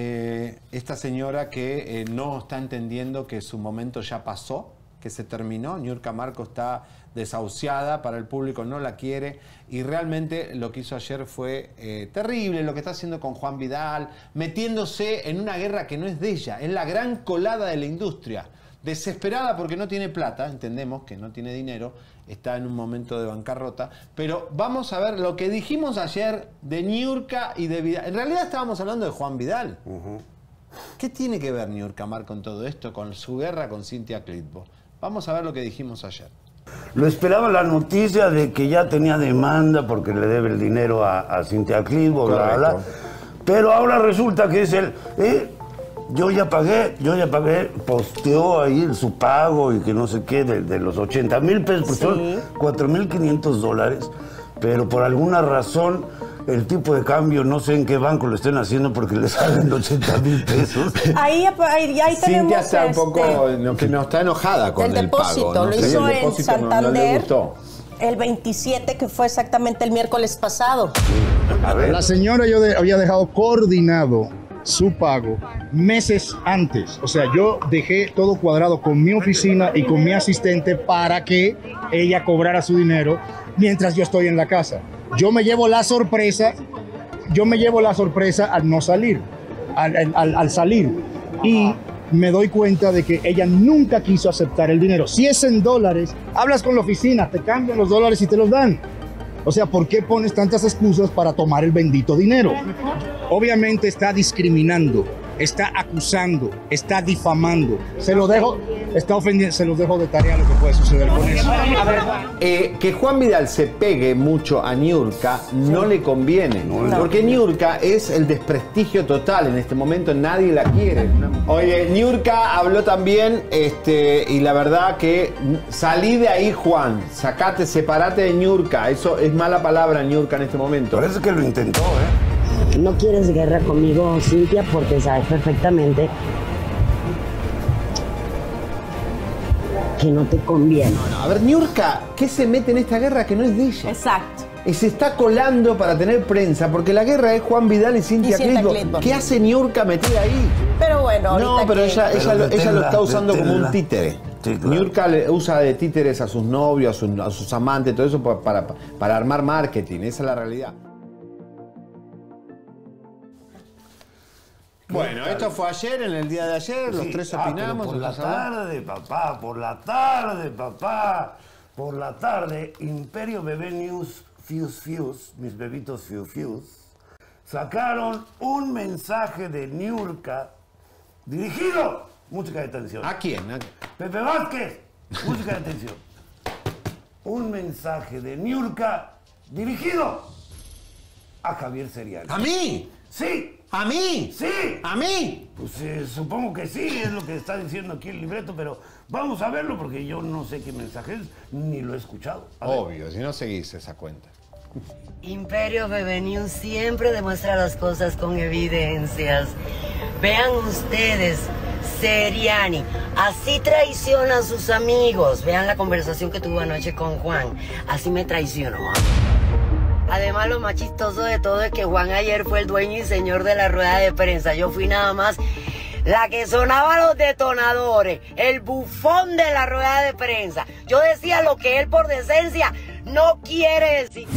eh, esta señora que eh, no está entendiendo que su momento ya pasó, que se terminó. Niurka Marcos está desahuciada, para el público no la quiere, y realmente lo que hizo ayer fue eh, terrible, lo que está haciendo con Juan Vidal, metiéndose en una guerra que no es de ella, es la gran colada de la industria. Desesperada porque no tiene plata, entendemos que no tiene dinero, está en un momento de bancarrota, pero vamos a ver lo que dijimos ayer de Niurka y de Vidal. En realidad estábamos hablando de Juan Vidal. ¿Qué tiene que ver Niurka Mar con todo esto, con su guerra con Cynthia Clitbo? Vamos a ver lo que dijimos ayer. Lo esperaba la noticia de que ya tenía demanda porque le debe el dinero a, a Cynthia Clitbo, bla, bla, bla. Pero ahora resulta que es el... eh, yo ya pagué, yo ya pagué, posteó ahí su pago y que no sé qué, de, de los ochenta mil pesos, pues Sí. son cuatro mil quinientos dólares, pero por alguna razón el tipo de cambio, no sé en qué banco lo estén haciendo porque le salen ochenta mil pesos. Ahí, ahí, ahí tenemos Cynthia está un este, poco, no, que no está enojada con el el, depósito. pago. Lo sé, hizo el en depósito no- no le Santander gustó. el veintisiete, que fue exactamente el miércoles pasado. A ver. La señora yo de- había dejado coordinado su pago meses antes. O sea, yo dejé todo cuadrado con mi oficina y con mi asistente para que ella cobrara su dinero mientras yo estoy en la casa. Yo me llevo la sorpresa, yo me llevo la sorpresa al no salir, al, al- al salir. Y me doy cuenta de que ella nunca quiso aceptar el dinero. Si es en dólares, hablas con la oficina, te cambian los dólares y te los dan. O sea, ¿por qué pones tantas excusas para tomar el bendito dinero? Obviamente está discriminando, está acusando, está difamando. Se lo dejo, está ofendiendo, se los dejo de tarea lo que puede suceder con eso. Eh, que Juan Vidal se pegue mucho a Niurka no le conviene, porque Niurka es el desprestigio total en este momento, nadie la quiere. Oye, Niurka habló también, este, y la verdad que salí de ahí, Juan, sacate, separate de Niurka, eso es mala palabra, Niurka, en este momento. Parece que lo intentó, ¿eh? No quieres guerra conmigo, Cynthia, porque sabes perfectamente que no te conviene. A ver, Niurka, ¿qué se mete en esta guerra que no es de ella? Exacto. Y se está colando para tener prensa, porque la guerra es Juan Vidal y Cintia, Y Cintia Clitbo. Clitbo. ¿Qué hace Niurka metida ahí? Pero bueno, ahorita No, pero que- ella, ella, Pero lo, ella lo deténla, está usando como un deténla. títere. Sí, claro. Niurka le usa de títeres a sus novios, a sus, a sus amantes, todo eso para, para, para armar marketing. Esa es la realidad. Bueno, esto fue ayer, en el día de ayer, los Sí, tres ah, pero opinamos. por la empezamos a hablar. tarde, papá, por la tarde, papá. Por la tarde, Imperio Bebé News, Fuse Fuse, mis bebitos Fuse Fuse, sacaron un mensaje de Niurka dirigido, música de atención. ¿A quién? ¿A- Pepe Vázquez, música de atención. Un mensaje de Niurka dirigido a Javier Seriani. ¿A mí? Sí. ¿A mí? Sí. ¿A mí? Pues eh, supongo que sí, es lo que está diciendo aquí el libreto, pero vamos a verlo porque yo no sé qué mensaje es, ni lo he escuchado. A ver. Obvio, si no seguís esa cuenta. Imperio Bebé News siempre demuestra las cosas con evidencias. Vean ustedes, Seriani, así traiciona a sus amigos. Vean la conversación que tuvo anoche con Juan. Así me traicionó. Además, lo más chistoso de todo es que Juan ayer fue el dueño y señor de la rueda de prensa. Yo fui nada más la que sonaba los detonadores, el bufón de la rueda de prensa. Yo decía lo que él por decencia no quiere decir.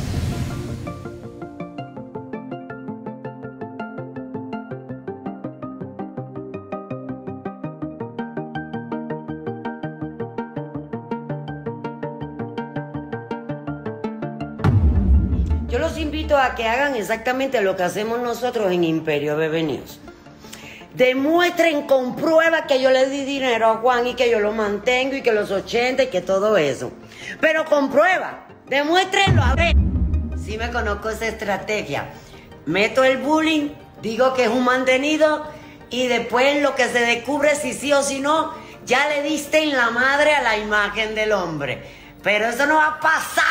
Yo los invito a que hagan exactamente lo que hacemos nosotros en Imperio Bebé News. Demuestren con pruebas que yo le di dinero a Juan y que yo lo mantengo y que los ochenta y que todo eso. Pero con pruebas, demuéstrenlo. A ver, si me conozco esa estrategia. Meto el bullying, digo que es un mantenido y después lo que se descubre si sí o si no, ya le diste en la madre a la imagen del hombre. Pero eso no va a pasar.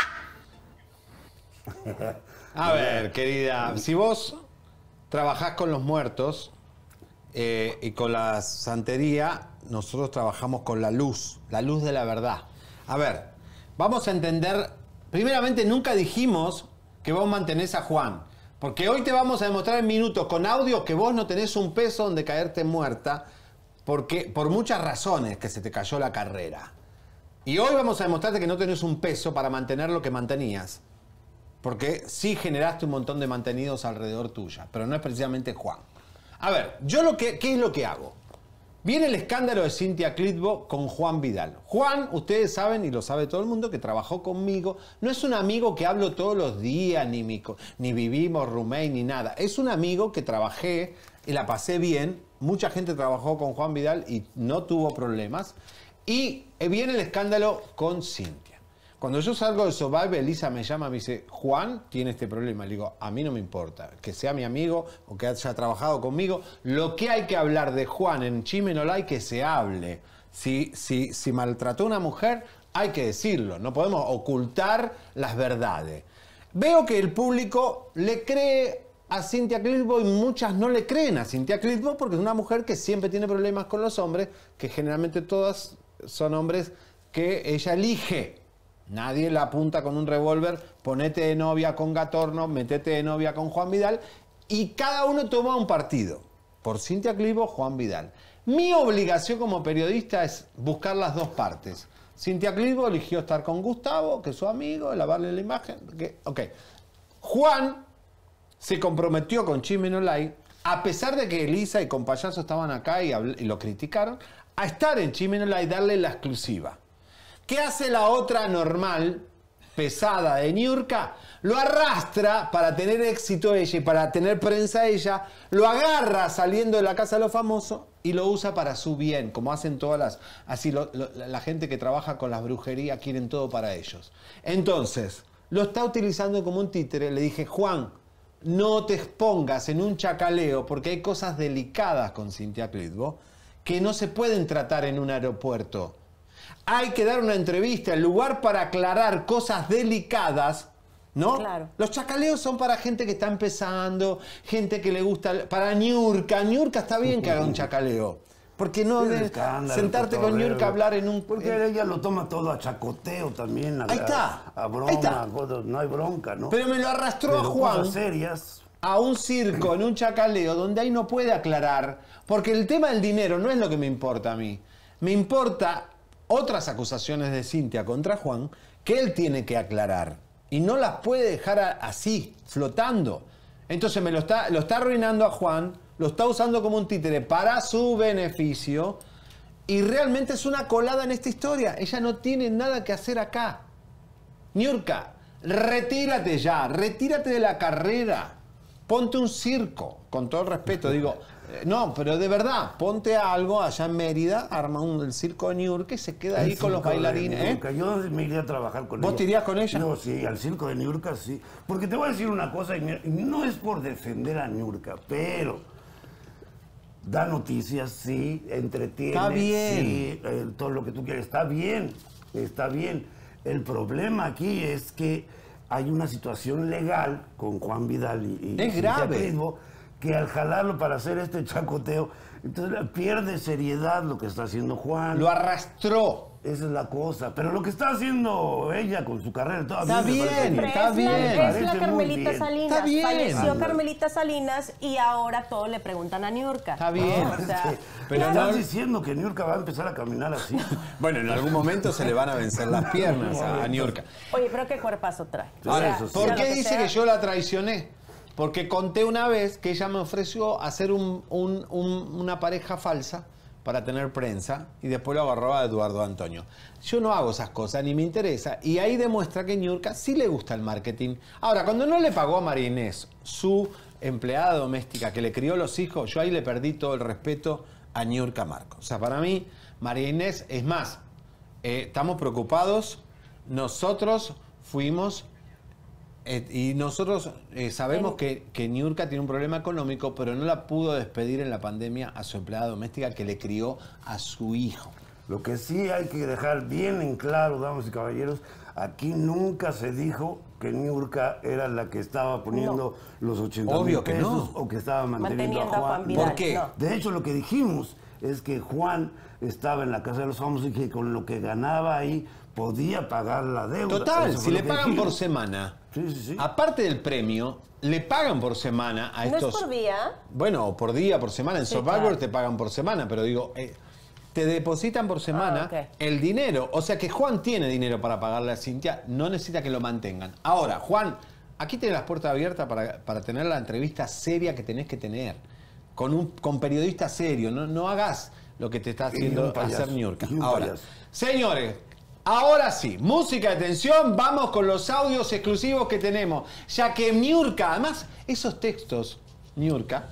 A ver, querida, si vos trabajás con los muertos eh, y con la santería, nosotros trabajamos con la luz, la luz de la verdad. A ver, vamos a entender, primeramente nunca dijimos que vos mantenés a Juan, porque hoy te vamos a demostrar en minutos con audio que vos no tenés un peso donde caerte muerta, porque por muchas razones que se te cayó la carrera. Y hoy vamos a demostrarte que no tenés un peso para mantener lo que mantenías. Porque sí generaste un montón de mantenidos alrededor tuya, pero no es precisamente Juan. A ver, yo lo que, ¿qué es lo que hago? Viene el escándalo de Cintia Clitbo con Juan Vidal. Juan, ustedes saben, y lo sabe todo el mundo, que trabajó conmigo. No es un amigo que hablo todos los días, ni, mi, ni vivimos roommate, ni nada. Es un amigo que trabajé y la pasé bien. Mucha gente trabajó con Juan Vidal y no tuvo problemas. Y viene el escándalo con Cintia. Cuando yo salgo de Survivor, Elisa me llama y me dice, Juan tiene este problema. Le digo, a mí no me importa, que sea mi amigo o que haya trabajado conmigo. Lo que hay que hablar de Juan en Chisme No Like, que se hable. Si, si, si maltrató a una mujer, hay que decirlo. No podemos ocultar las verdades. Veo que el público le cree a Cintia Clitbo y muchas no le creen a Cintia Clitbo porque es una mujer que siempre tiene problemas con los hombres, que generalmente todas son hombres que ella elige. Nadie la apunta con un revólver, ponete de novia con Gatorno, metete de novia con Juan Vidal, y cada uno toma un partido. Por Cintia Clitbo, Juan Vidal. Mi obligación como periodista es buscar las dos partes. Cintia Clitbo eligió estar con Gustavo, que es su amigo, lavarle la imagen. Que, ok. Juan se comprometió con Chisme No Like, a pesar de que Elisa y con Payaso estaban acá y, y lo criticaron, a estar en Chisme No Like y darle la exclusiva. ¿Qué hace la otra normal, pesada de Niurka? Lo arrastra para tener éxito ella y para tener prensa ella, lo agarra saliendo de la casa de los famosos y lo usa para su bien, como hacen todas las... Así lo, lo, la gente que trabaja con las brujerías quieren todo para ellos. Entonces, lo está utilizando como un títere. Le dije, Juan, no te expongas en un chacaleo porque hay cosas delicadas con Cintia Clitbo que no se pueden tratar en un aeropuerto. Hay que dar una entrevista, el lugar para aclarar cosas delicadas, ¿no? Claro. Los chacaleos son para gente que está empezando, gente que le gusta, para Niurka. Niurka está bien que haga un chacaleo, Porque no Es de escándalo, sentarte con cotorreo. Niurka a hablar en un... Porque en- ella lo toma todo a chacoteo también. A, Ahí está, A, a broma, ahí está. a cosas, no hay bronca, ¿no? Pero me lo arrastró Pero a Juan cosas serias. a un circo, en un chacaleo, donde ahí no puede aclarar. Porque el tema del dinero no es lo que me importa a mí. Me importa otras acusaciones de Cintia contra Juan que él tiene que aclarar. Y no las puede dejar a- así, flotando. Entonces me lo está, lo está arruinando a Juan, lo está usando como un títere para su beneficio. Y realmente es una colada en esta historia. Ella no tiene nada que hacer acá. Niurka, retírate ya, retírate de la carrera. Ponte un circo, con todo el respeto. Digo, eh, no, pero de verdad, ponte algo allá en Mérida, arma un, el circo de Niurka y se queda ahí El con los circo de bailarines. ¿eh? Niurka. Yo me iría a trabajar con ella. ¿Vos te irías con ella? No, sí, al circo de Niurka sí. Porque te voy a decir una cosa, y mira, no es por defender a Niurka, pero da noticias, sí, entretiene. Está bien. Sí, eh, todo lo que tú quieres. Está bien, está bien. El problema aquí es que hay una situación legal con Juan Vidal y, y Es Cintia grave. Crisbo, que al jalarlo para hacer este chacoteo, entonces pierde seriedad lo que está haciendo Juan. Lo arrastró. Esa es la cosa. Pero lo que está haciendo ella con su carrera toda Está me parece bien, bien. está es bien. La, Me es la parece muy Carmelita bien. Salinas. Está bien. Falleció Ándale. Carmelita Salinas y ahora todos le preguntan a Niurka. Está bien. O sea, Sí, pero Claro. estás diciendo que Niurka va a empezar a caminar así. Bueno, en algún momento se le van a vencer las piernas a, a Niurka. Oye, pero qué cuerpazo trae. O Ahora, sea, ¿por sea qué lo dice sea. que yo la traicioné? Porque conté una vez que ella me ofreció hacer un- un- un- una pareja falsa para tener prensa y después lo agarró a Eduardo Antonio. Yo no hago esas cosas, ni me interesa. Y ahí demuestra que Niurka sí le gusta el marketing. Ahora, cuando no le pagó a María Inés, su empleada doméstica que le crió los hijos, yo ahí le perdí todo el respeto a Niurka Marcos. O sea, para mí, María Inés, es más, eh, estamos preocupados. Nosotros fuimos... Eh, y nosotros eh, sabemos que, que Niurka tiene un problema económico, pero no la pudo despedir en la pandemia a su empleada doméstica que le crió a su hijo. Lo que sí hay que dejar bien en claro, damas y caballeros, aquí nunca se dijo que Niurka era la que estaba poniendo los ochenta mil Obvio que pesos no. o que estaba manteniendo, Manteniendo a a Juan. Juan Vidal, ¿Por qué? no. De hecho, lo que dijimos es que Juan estaba en la Casa de los Famosos y que con lo que ganaba ahí podía pagar la deuda. Total, Eso fue si lo le que pagan por dijimos. semana, Sí, sí, sí. aparte del premio, le pagan por semana a ¿No estos... es por día? Bueno, o por día, por semana. En Sí, Survivor claro. te pagan por semana, pero digo, eh, te depositan por semana Ah, ok. el dinero. O sea que Juan tiene dinero para pagarle a Cintia, no necesita que lo mantengan. Ahora, Juan, aquí tienes las puertas abiertas para, para tener la entrevista seria que tenés que tener. Con un con periodista serio, no, no hagas lo que te está Y haciendo un payaso, hacer Niurka. y un Ahora, payaso. señores, ahora sí, música de tensión, vamos con los audios exclusivos que tenemos. Ya que Niurka, además, esos textos, Niurka,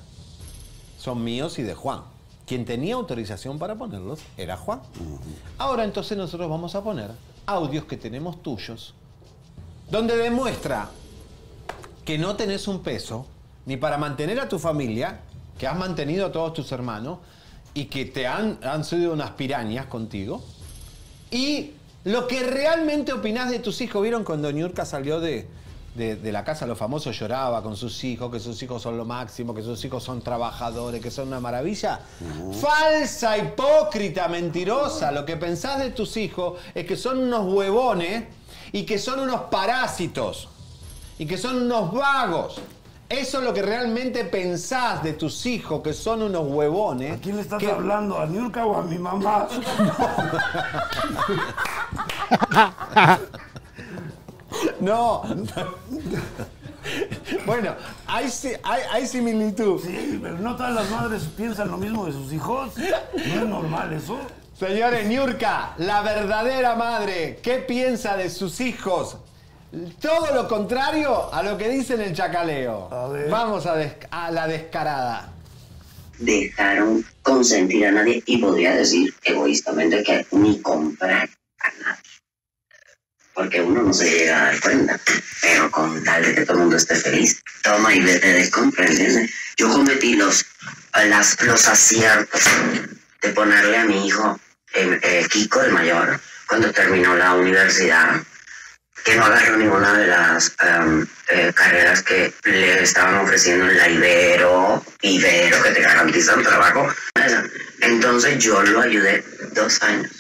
son míos y de Juan. Quien tenía autorización para ponerlos era Juan. Ahora entonces nosotros vamos a poner audios que tenemos tuyos, donde demuestra que no tenés un peso ni para mantener a tu familia, que has mantenido a todos tus hermanos y que te han, han sido unas pirañas contigo. Y lo que realmente opinás de tus hijos. ¿Vieron cuando Niurka salió de, de, de la casa de los famosos, lloraba con sus hijos, que sus hijos son lo máximo, que sus hijos son trabajadores, que son una maravilla? Falsa, hipócrita, mentirosa. Lo que pensás de tus hijos es que son unos huevones y que son unos parásitos y que son unos vagos. Eso es lo que realmente pensás de tus hijos, que son unos huevones. ¿A quién le estás que- hablando? ¿A Niurka o a mi mamá? No. Bueno, hay, si- hay, hay similitud. Sí, pero no todas las madres piensan lo mismo de sus hijos. No es normal eso. Señores, Niurka, la verdadera madre, ¿qué piensa de sus hijos? Todo lo contrario a lo que dice en el chacaleo. A ver. Vamos a, des- a la descarada. Dejaron consentir a nadie y podría decir egoístamente que ni comprar a nadie. Porque uno no se llega a dar cuenta, pero con tal de que todo el mundo esté feliz, toma y vete de compra, ¿entiendes? Yo cometí los, las, los aciertos de ponerle a mi hijo, eh, eh, Kiko, el mayor, cuando terminó la universidad, que no agarró ninguna de las um, eh, carreras que le estaban ofreciendo en la Ibero, Ibero, que te garantizan trabajo. casa. Entonces yo lo ayudé dos años.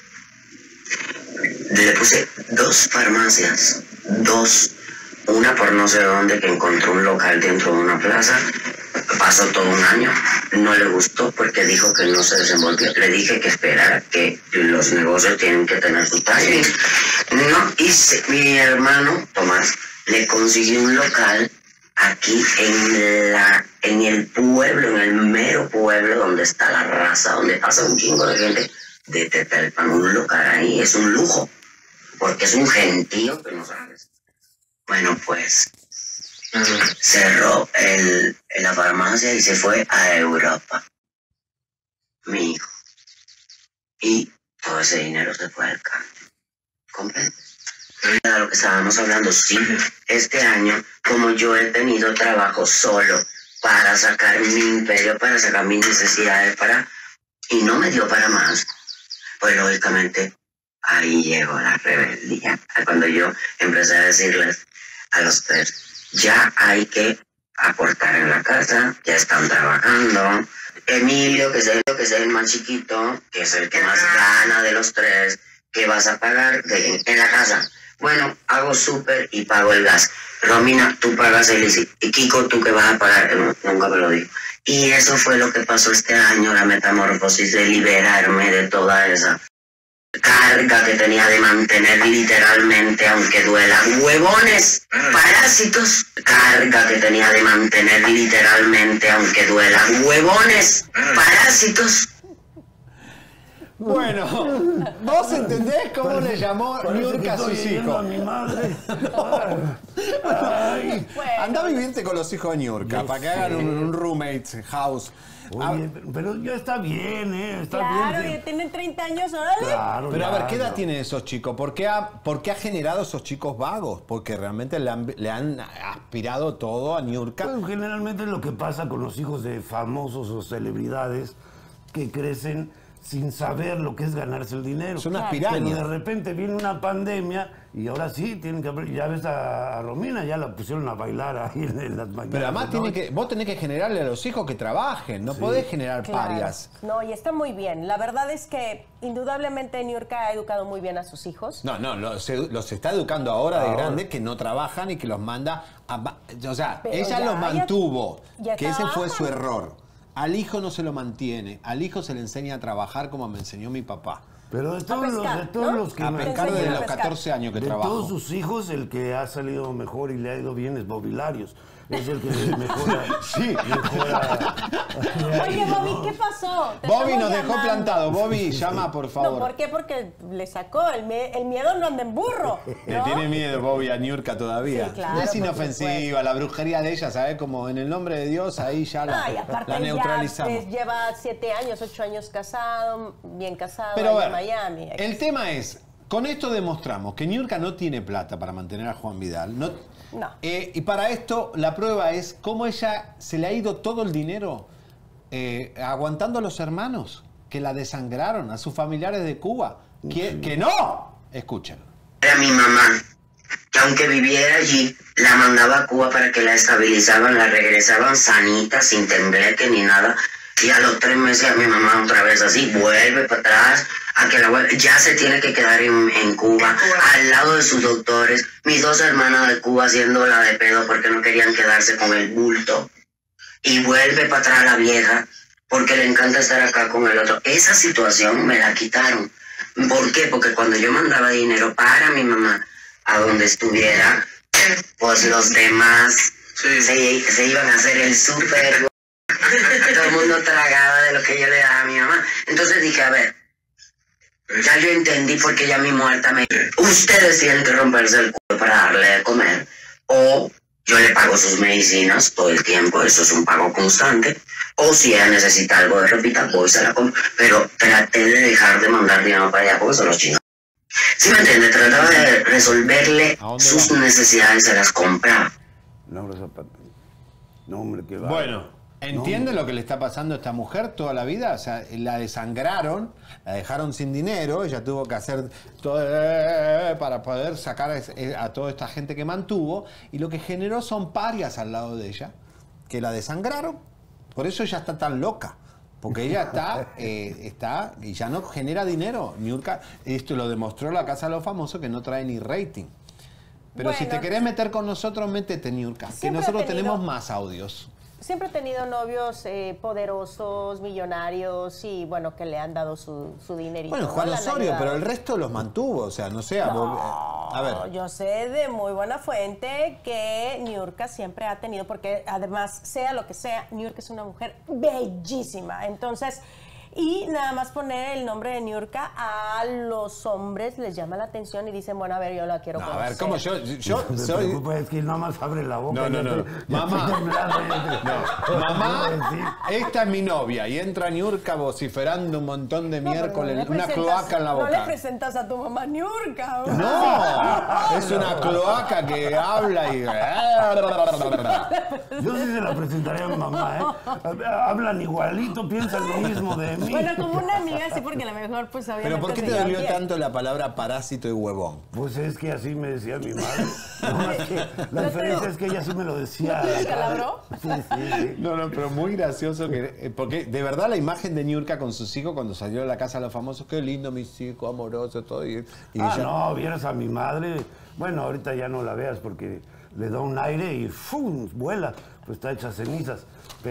Le puse dos farmacias, dos, una por no sé dónde, que encontró un local dentro de una plaza. Pasó todo un año, no le gustó porque dijo que no se desenvolvió. Le dije que esperara, que los negocios tienen que tener su timing. No, y se, mi hermano Tomás le consiguió un local aquí en la en el pueblo, en el mero pueblo donde está la raza, donde pasa un chingo de gente, de Tetelpan. Un local ahí es un lujo, porque es un gentío que no sabes. Bueno, pues cerró el, la farmacia y se fue a Europa, mi hijo. Y todo ese dinero se fue al cambio. ¿Comprende? De lo que estábamos hablando, sí, este año, como yo he tenido trabajo solo para sacar mi imperio, para sacar mis necesidades, para y no me dio para más, pues lógicamente ahí llegó la rebeldía. Cuando yo empecé a decirles a los tres, ya hay que aportar en la casa, ya están trabajando. Emilio, que es el, que es el más chiquito, que es el que más gana de los tres, ¿qué vas a pagar de, en la casa? Bueno, hago súper y pago el gas. Romina, tú pagas el I C I. Y Kiko, ¿tú qué vas a pagar? No, nunca me lo digo. Y eso fue lo que pasó este año, la metamorfosis de liberarme de toda esa carga que tenía de mantener literalmente, aunque duela, huevones, parásitos. Carga que tenía de mantener literalmente, aunque duela, huevones, parásitos. Bueno, ¿vos entendés cómo le llamó Niurka a sus hijos? A mi madre. Ay. Anda a vivirte con los hijos de Niurka para que hagan un, un roommate house. Oye, pero ya está bien, ¿eh? Está claro, bien. ya tienen treinta años, órale. Claro, pero a ver, ¿qué edad claro. tienen esos chicos? ¿Por qué ha, por qué ha generado esos chicos vagos? Porque realmente le han, le han aspirado todo a Niurka. Pues, generalmente es lo que pasa con los hijos de famosos o celebridades que crecen sin saber lo que es ganarse el dinero. Son unas pirañas. Pero de repente viene una pandemia y ahora sí tienen que... Ya ves a, a Romina, ya la pusieron a bailar ahí en, en las mañanas. Pero además tiene que, vos tenés que generarle a los hijos que trabajen, no Sí. podés generar Claro. parias. No, y está muy bien. La verdad es que indudablemente Niurka ha educado muy bien a sus hijos. No, no, los, edu- los está educando ahora de Ahora. grande, que no trabajan y que los manda a... ba- O sea, Pero ella ya- los mantuvo, ya- ya que ese fue trabajan. su error. Al hijo no se lo mantiene, al hijo se le enseña a trabajar como me enseñó mi papá. Pero de todos, pescar, los, de todos ¿no? los que... A me- pescar desde enseñan a los pescar. catorce años que de trabajo. todos sus hijos, el que ha salido mejor y le ha ido bien es Bobby Larios. Es el que mejora... Sí. mejora Oye, Bobby, ¿qué pasó? Te Bobby estamos nos dejó llamando. plantado. Bobby, llama por favor. No, ¿por qué? Porque le sacó. El, me- el miedo no anda en burro. Le ¿no? tiene miedo Bobby a Niurka todavía. Sí, claro, es por inofensiva, supuesto. la brujería de ella, ¿sabes? Como en el nombre de Dios, ahí ya la, Ay, aparte la ya neutralizamos. pues, lleva siete años, ocho años casado, bien casado, Pero ahí a en ver, Miami. el tema es, con esto demostramos que Niurka no tiene plata para mantener a Juan Vidal. No, No. Eh, y para esto, la prueba es cómo ella se le ha ido todo el dinero eh, aguantando a los hermanos que la desangraron, a sus familiares de Cuba. Que, que no, escuchen. Era mi mamá, que aunque viviera allí, la mandaba a Cuba para que la estabilizaban, la regresaban sanita, sin tembleque ni nada. Y a los tres meses a mi mamá otra vez así, vuelve para atrás, a que la vuelve. Ya se tiene que quedar en, en Cuba, al lado de sus doctores. Mis dos hermanas de Cuba haciendo la de pedo porque no querían quedarse con el bulto. Y vuelve para atrás la vieja, porque le encanta estar acá con el otro. Esa situación me la quitaron. ¿Por qué? Porque cuando yo mandaba dinero para mi mamá, a donde estuviera, pues los demás se, se iban a hacer el súper. Todo el mundo tragaba de lo que yo le daba a mi mamá. Entonces dije, a ver, ya yo entendí por qué ya mi muerta me... Ustedes tienen que romperse el culo para darle de comer, o yo le pago sus medicinas todo el tiempo, eso es un pago constante, o si ella necesita algo de ropita, voy y se la compro. Pero traté de dejar de mandar dinero para allá porque se los chingó. ¿Sí me entiende? Trataba de resolverle sus necesidades, se las compraba. Laura Zapata. No, hombre, qué va. Bueno, ¿entiende lo que le está pasando a esta mujer toda la vida? O sea, la desangraron, la dejaron sin dinero, ella tuvo que hacer todo eh, para poder sacar a, a toda esta gente que mantuvo, y lo que generó son parias al lado de ella, que la desangraron. Por eso ella está tan loca. Porque ella está, eh, está y ya no genera dinero. Niurka, esto lo demostró la Casa de los Famosos, que no trae ni rating. Pero Bueno, si te querés meter con nosotros, métete, Niurka, que Siempre nosotros he tenido- tenemos más audios. Siempre he tenido novios eh, poderosos, millonarios y bueno, que le han dado su, su dinerito. Bueno, ¿no? Juan Le han Osorio, ayudado. pero el resto los mantuvo, o sea, no sé. A, a ver. Yo sé de muy buena fuente que Niurka siempre ha tenido, porque además, sea lo que sea, Niurka es una mujer bellísima. Entonces, y nada más poner el nombre de Niurka a los hombres les llama la atención y dicen, bueno, a ver, yo la quiero No, conocer. a ver, ¿cómo yo, yo No te soy... preocupes, es que nada más abre la boca. No, no, ya no. estoy- ya Mamá, estoy temblando, ya estoy- no. Mamá, esta es mi novia. Y entra Niurka vociferando un montón de No, pero miércoles, no le una presentas- cloaca en la No le boca. presentas a tu mamá Niurka. No, es una cloaca que habla y... Yo sí se la presentaré a mi mamá, ¿eh? Hablan igualito, piensan lo mismo de mí. Bueno, como una amiga, sí, porque a lo mejor, pues, obviamente... Pero ¿por qué te se llevan dolió bien. tanto la palabra parásito y huevón? Pues es que así me decía mi madre. No, más que la diferencia es que ella sí me lo decía. ¿No te descalabró? Sí, sí, sí. No, no, pero muy gracioso que... eh, Porque de verdad la imagen de Niurka con sus hijos cuando salió de la Casa de los Famosos, qué lindo mis hijos, amoroso, todo. Y, y Ah, ella- no, vieras a mi madre. Bueno, ahorita ya no la veas porque le da un aire y ¡fum! Vuela. Pues está hecha cenizas.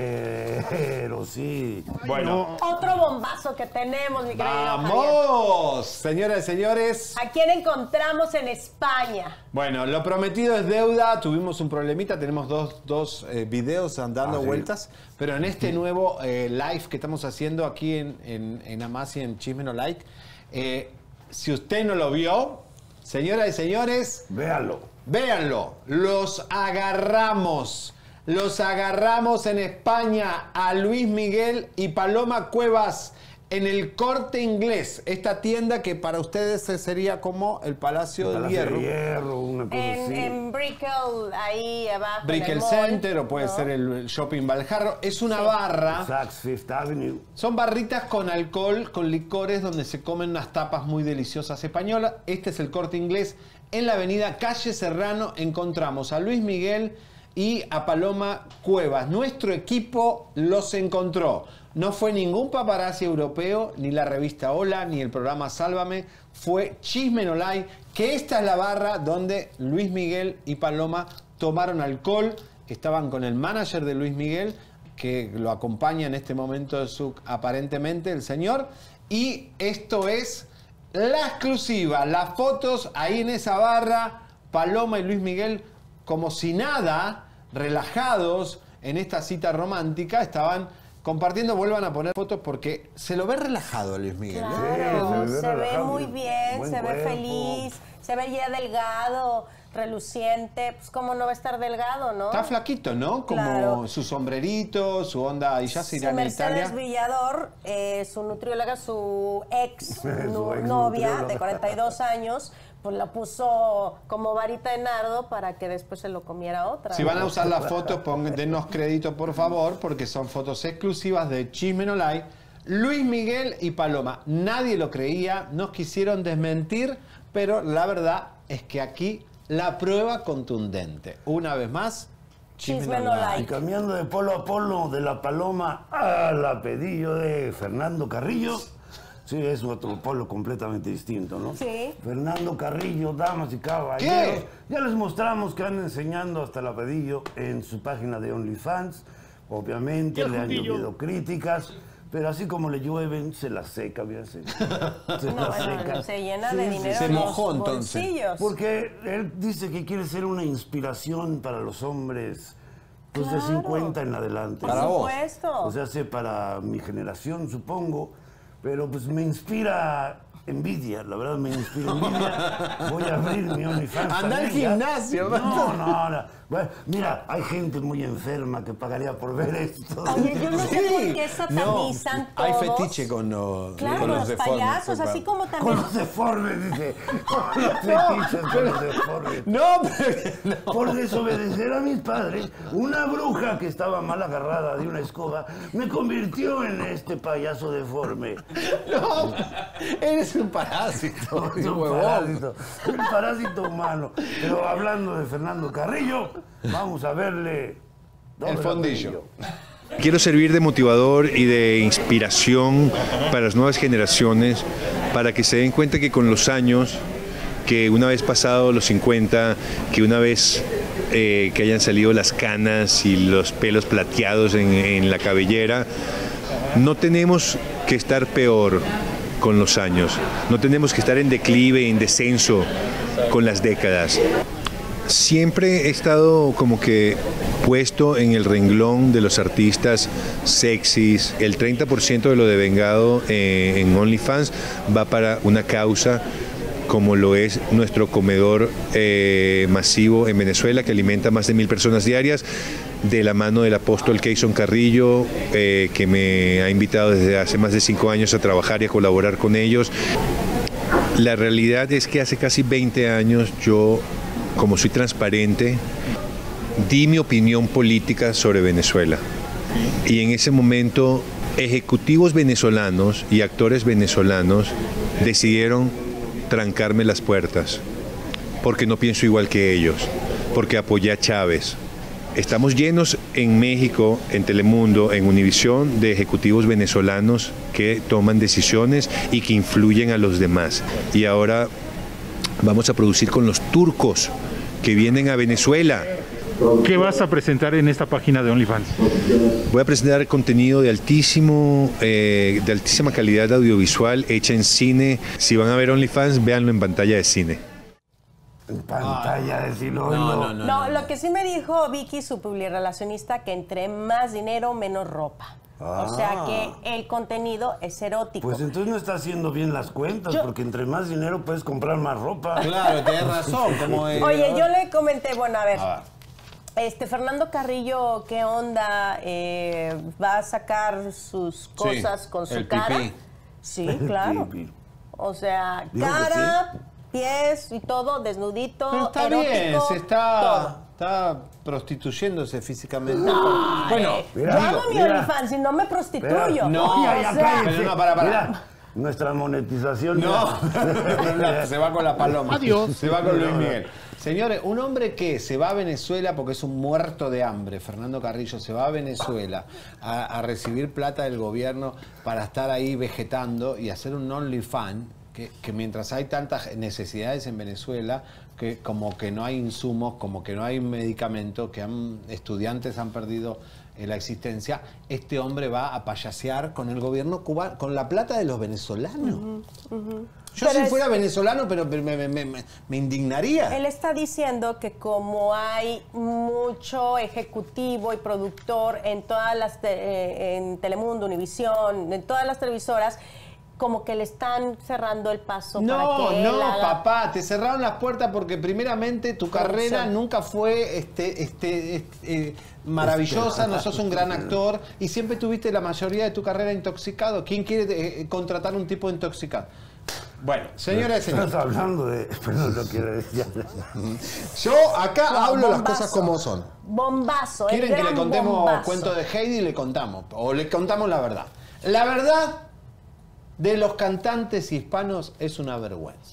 Pero sí. Bueno. Otro bombazo que tenemos, mi querido Javier. ¡Vamos! Señoras y señores. ¿A quién encontramos en España? Bueno, lo prometido es deuda. Tuvimos un problemita. Tenemos dos, dos eh, videos dando Ah, sí. vueltas. Pero en este nuevo eh, live que estamos haciendo aquí en, en, en Amasi, en Chisme No Like, eh, si usted no lo vio, señoras y señores, véanlo. Véanlo. Los agarramos. Los agarramos en España a Luis Miguel y Paloma Cuevas en el Corte Inglés. Esta tienda que para ustedes sería como el Palacio, El del Palacio Hierro. de Hierro, una cosa En, así. en Brickell, ahí abajo. en Brickell el mall, Center o puede ¿no? ser el Shopping Valjarro. Es una barra. Saks Fifth Avenue. Son barritas con alcohol, con licores, donde se comen unas tapas muy deliciosas españolas. Este es el Corte Inglés. En la avenida Calle Serrano encontramos a Luis Miguel y a Paloma Cuevas. Nuestro equipo los encontró. No fue ningún paparazzi europeo, ni la revista Hola, ni el programa Sálvame. Fue Chisme No Like, que esta es la barra donde Luis Miguel y Paloma tomaron alcohol. Estaban con el manager de Luis Miguel, que lo acompaña en este momento de su, aparentemente, el señor. Y esto es la exclusiva, las fotos ahí en esa barra, Paloma y Luis Miguel como si nada, relajados en esta cita romántica, estaban compartiendo. Vuelvan a poner fotos porque se lo ve relajado a Luis Miguel. ¿eh? Claro, Sí, se ve se ve relajado, muy bien, buen se ve cuerpo. feliz, se ve ya delgado, reluciente. Pues, ¿cómo no va a estar delgado, no? Está flaquito, ¿no? Como Claro. su sombrerito, su onda, y ya se Sí, irán a Mercedes Italia. Villador, eh, su nutrióloga, su ex, Su nu- ex novia nutrióloga. de cuarenta y dos años, pues la puso como varita de nardo para que después se lo comiera otra. Si van a usar las fotos, pongan, dennos crédito, por favor, porque son fotos exclusivas de Chisme No Like. Luis Miguel y Paloma. Nadie lo creía, nos quisieron desmentir, pero la verdad es que aquí la prueba contundente. Una vez más, Chisme, Chisme No No Like. Like. Y cambiando de polo a polo, de la Paloma a la Pedillo de Fernando Carrillo. Sí, es otro polo completamente distinto, ¿no? Sí. Fernando Carrillo, damas y caballeros. ¿Qué? Ya les mostramos que anda enseñando hasta la Pedillo en su página de OnlyFans. Obviamente ¡Qué le han judillo! llovido críticas, pero así como le llueven, se las seca, bien se, se No, las bueno, seca. se llena Sí, de sí, dinero se en los mojó, entonces. bolsillos. Porque él dice que quiere ser una inspiración para los hombres pues, de Claro. cincuenta en adelante. Por Para vos. supuesto. O sea, sé para mi generación, supongo, pero pues me inspira envidia, la verdad me inspira envidia. Voy a abrir mi OnlyFans. Anda al también, ¿ya? gimnasio, No, no, no. Bueno, mira, hay gente muy enferma que pagaría por ver esto. Oye, yo no sé Sí. por qué satanizan No, hay todos. fetiche con, los- Claro, con los, los deformes. payasos, pues, así va. como Con también... los deformes, dice. Con los fetiches, con los deformes. No, pero no. Por desobedecer a mis padres, una bruja que estaba mal agarrada de una escoba me convirtió en este payaso deforme. No, eres un parásito. Es un huevón. parásito, un parásito humano. Pero hablando de Fernando Carrillo, vamos a verle. El fondillo. Quiero servir de motivador y de inspiración para las nuevas generaciones, para que se den cuenta que con los años, que una vez pasado los cincuenta, que una vez eh, que hayan salido las canas y los pelos plateados en, en la cabellera, no tenemos que estar peor con los años, no tenemos que estar en declive, en descenso con las décadas. Siempre he estado como que puesto en el renglón de los artistas sexys. El treinta por ciento de lo devengado eh, en OnlyFans va para una causa como lo es nuestro comedor eh, masivo en Venezuela, que alimenta a más de mil personas diarias, de la mano del apóstol Keyson Carrillo, eh, que me ha invitado desde hace más de cinco años a trabajar y a colaborar con ellos. La realidad es que hace casi veinte años yo, como soy transparente, di mi opinión política sobre Venezuela. Y en ese momento, ejecutivos venezolanos y actores venezolanos decidieron trancarme las puertas, porque no pienso igual que ellos, porque apoyé a Chávez. Estamos llenos en México, en Telemundo, en Univisión, de ejecutivos venezolanos que toman decisiones y que influyen a los demás. Y ahora vamos a producir con los turcos que vienen a Venezuela. ¿Qué vas a presentar en esta página de OnlyFans? Voy a presentar contenido de altísimo, eh, de altísima calidad audiovisual, hecha en cine. Si van a ver OnlyFans, véanlo en pantalla de cine. En pantalla de cine. No, no, no, no, no. Lo que sí me dijo Vicky, su publirelacionista, que entre más dinero, menos ropa. Ah. O sea que el contenido es erótico. Pues entonces no está haciendo bien las cuentas, Yo... porque entre más dinero puedes comprar más ropa. Claro, tienes razón. Como es, Oye, yo le comenté, bueno, a ver, a ver. Este, Fernando Carrillo, ¿qué onda? Eh, ¿Va a sacar sus cosas sí, con su cara? Pipí. Sí, claro. Pipí. O sea, Digo cara, sí. pies y todo, desnudito, Pero está erótico, bien, se está, está prostituyéndose físicamente. No, bueno, mira, yo hago mi OnlyFans y no me prostituyo. Mira, no, ya, ya, o sea, pero no, para, para. Mira, nuestra monetización. No, no, se va con la paloma. Adiós. Se va con Luis Miguel. Señores, un hombre que se va a Venezuela porque es un muerto de hambre, Fernando Carrillo, se va a Venezuela a, a recibir plata del gobierno para estar ahí vegetando y hacer un OnlyFans, que, que mientras hay tantas necesidades en Venezuela, que como que no hay insumos, como que no hay medicamentos, que han, estudiantes han perdido eh, la existencia, este hombre va a payasear con el gobierno cubano, con la plata de los venezolanos. Uh-huh, uh-huh. Yo pero si es, fuera venezolano, pero me, me, me, me indignaría. Él está diciendo que como hay mucho ejecutivo y productor en todas las, te, en Telemundo, Univisión, en todas las televisoras, como que le están cerrando el paso no, para que No, no, haga... papá, te cerraron las puertas porque primeramente tu carrera sí. nunca fue este, este, este eh, maravillosa, no sos un gran actor y siempre tuviste la mayoría de tu carrera intoxicado. ¿Quién quiere eh, contratar un tipo intoxicado? Bueno, señoras y señores. Estás hablando de... Pero no quiero decir. Yo acá no, hablo bombazo, las cosas como son. Bombazo. ¿Quieren que le contemos cuento de Heidi? Le contamos. O le contamos la verdad. La verdad de los cantantes hispanos es una vergüenza.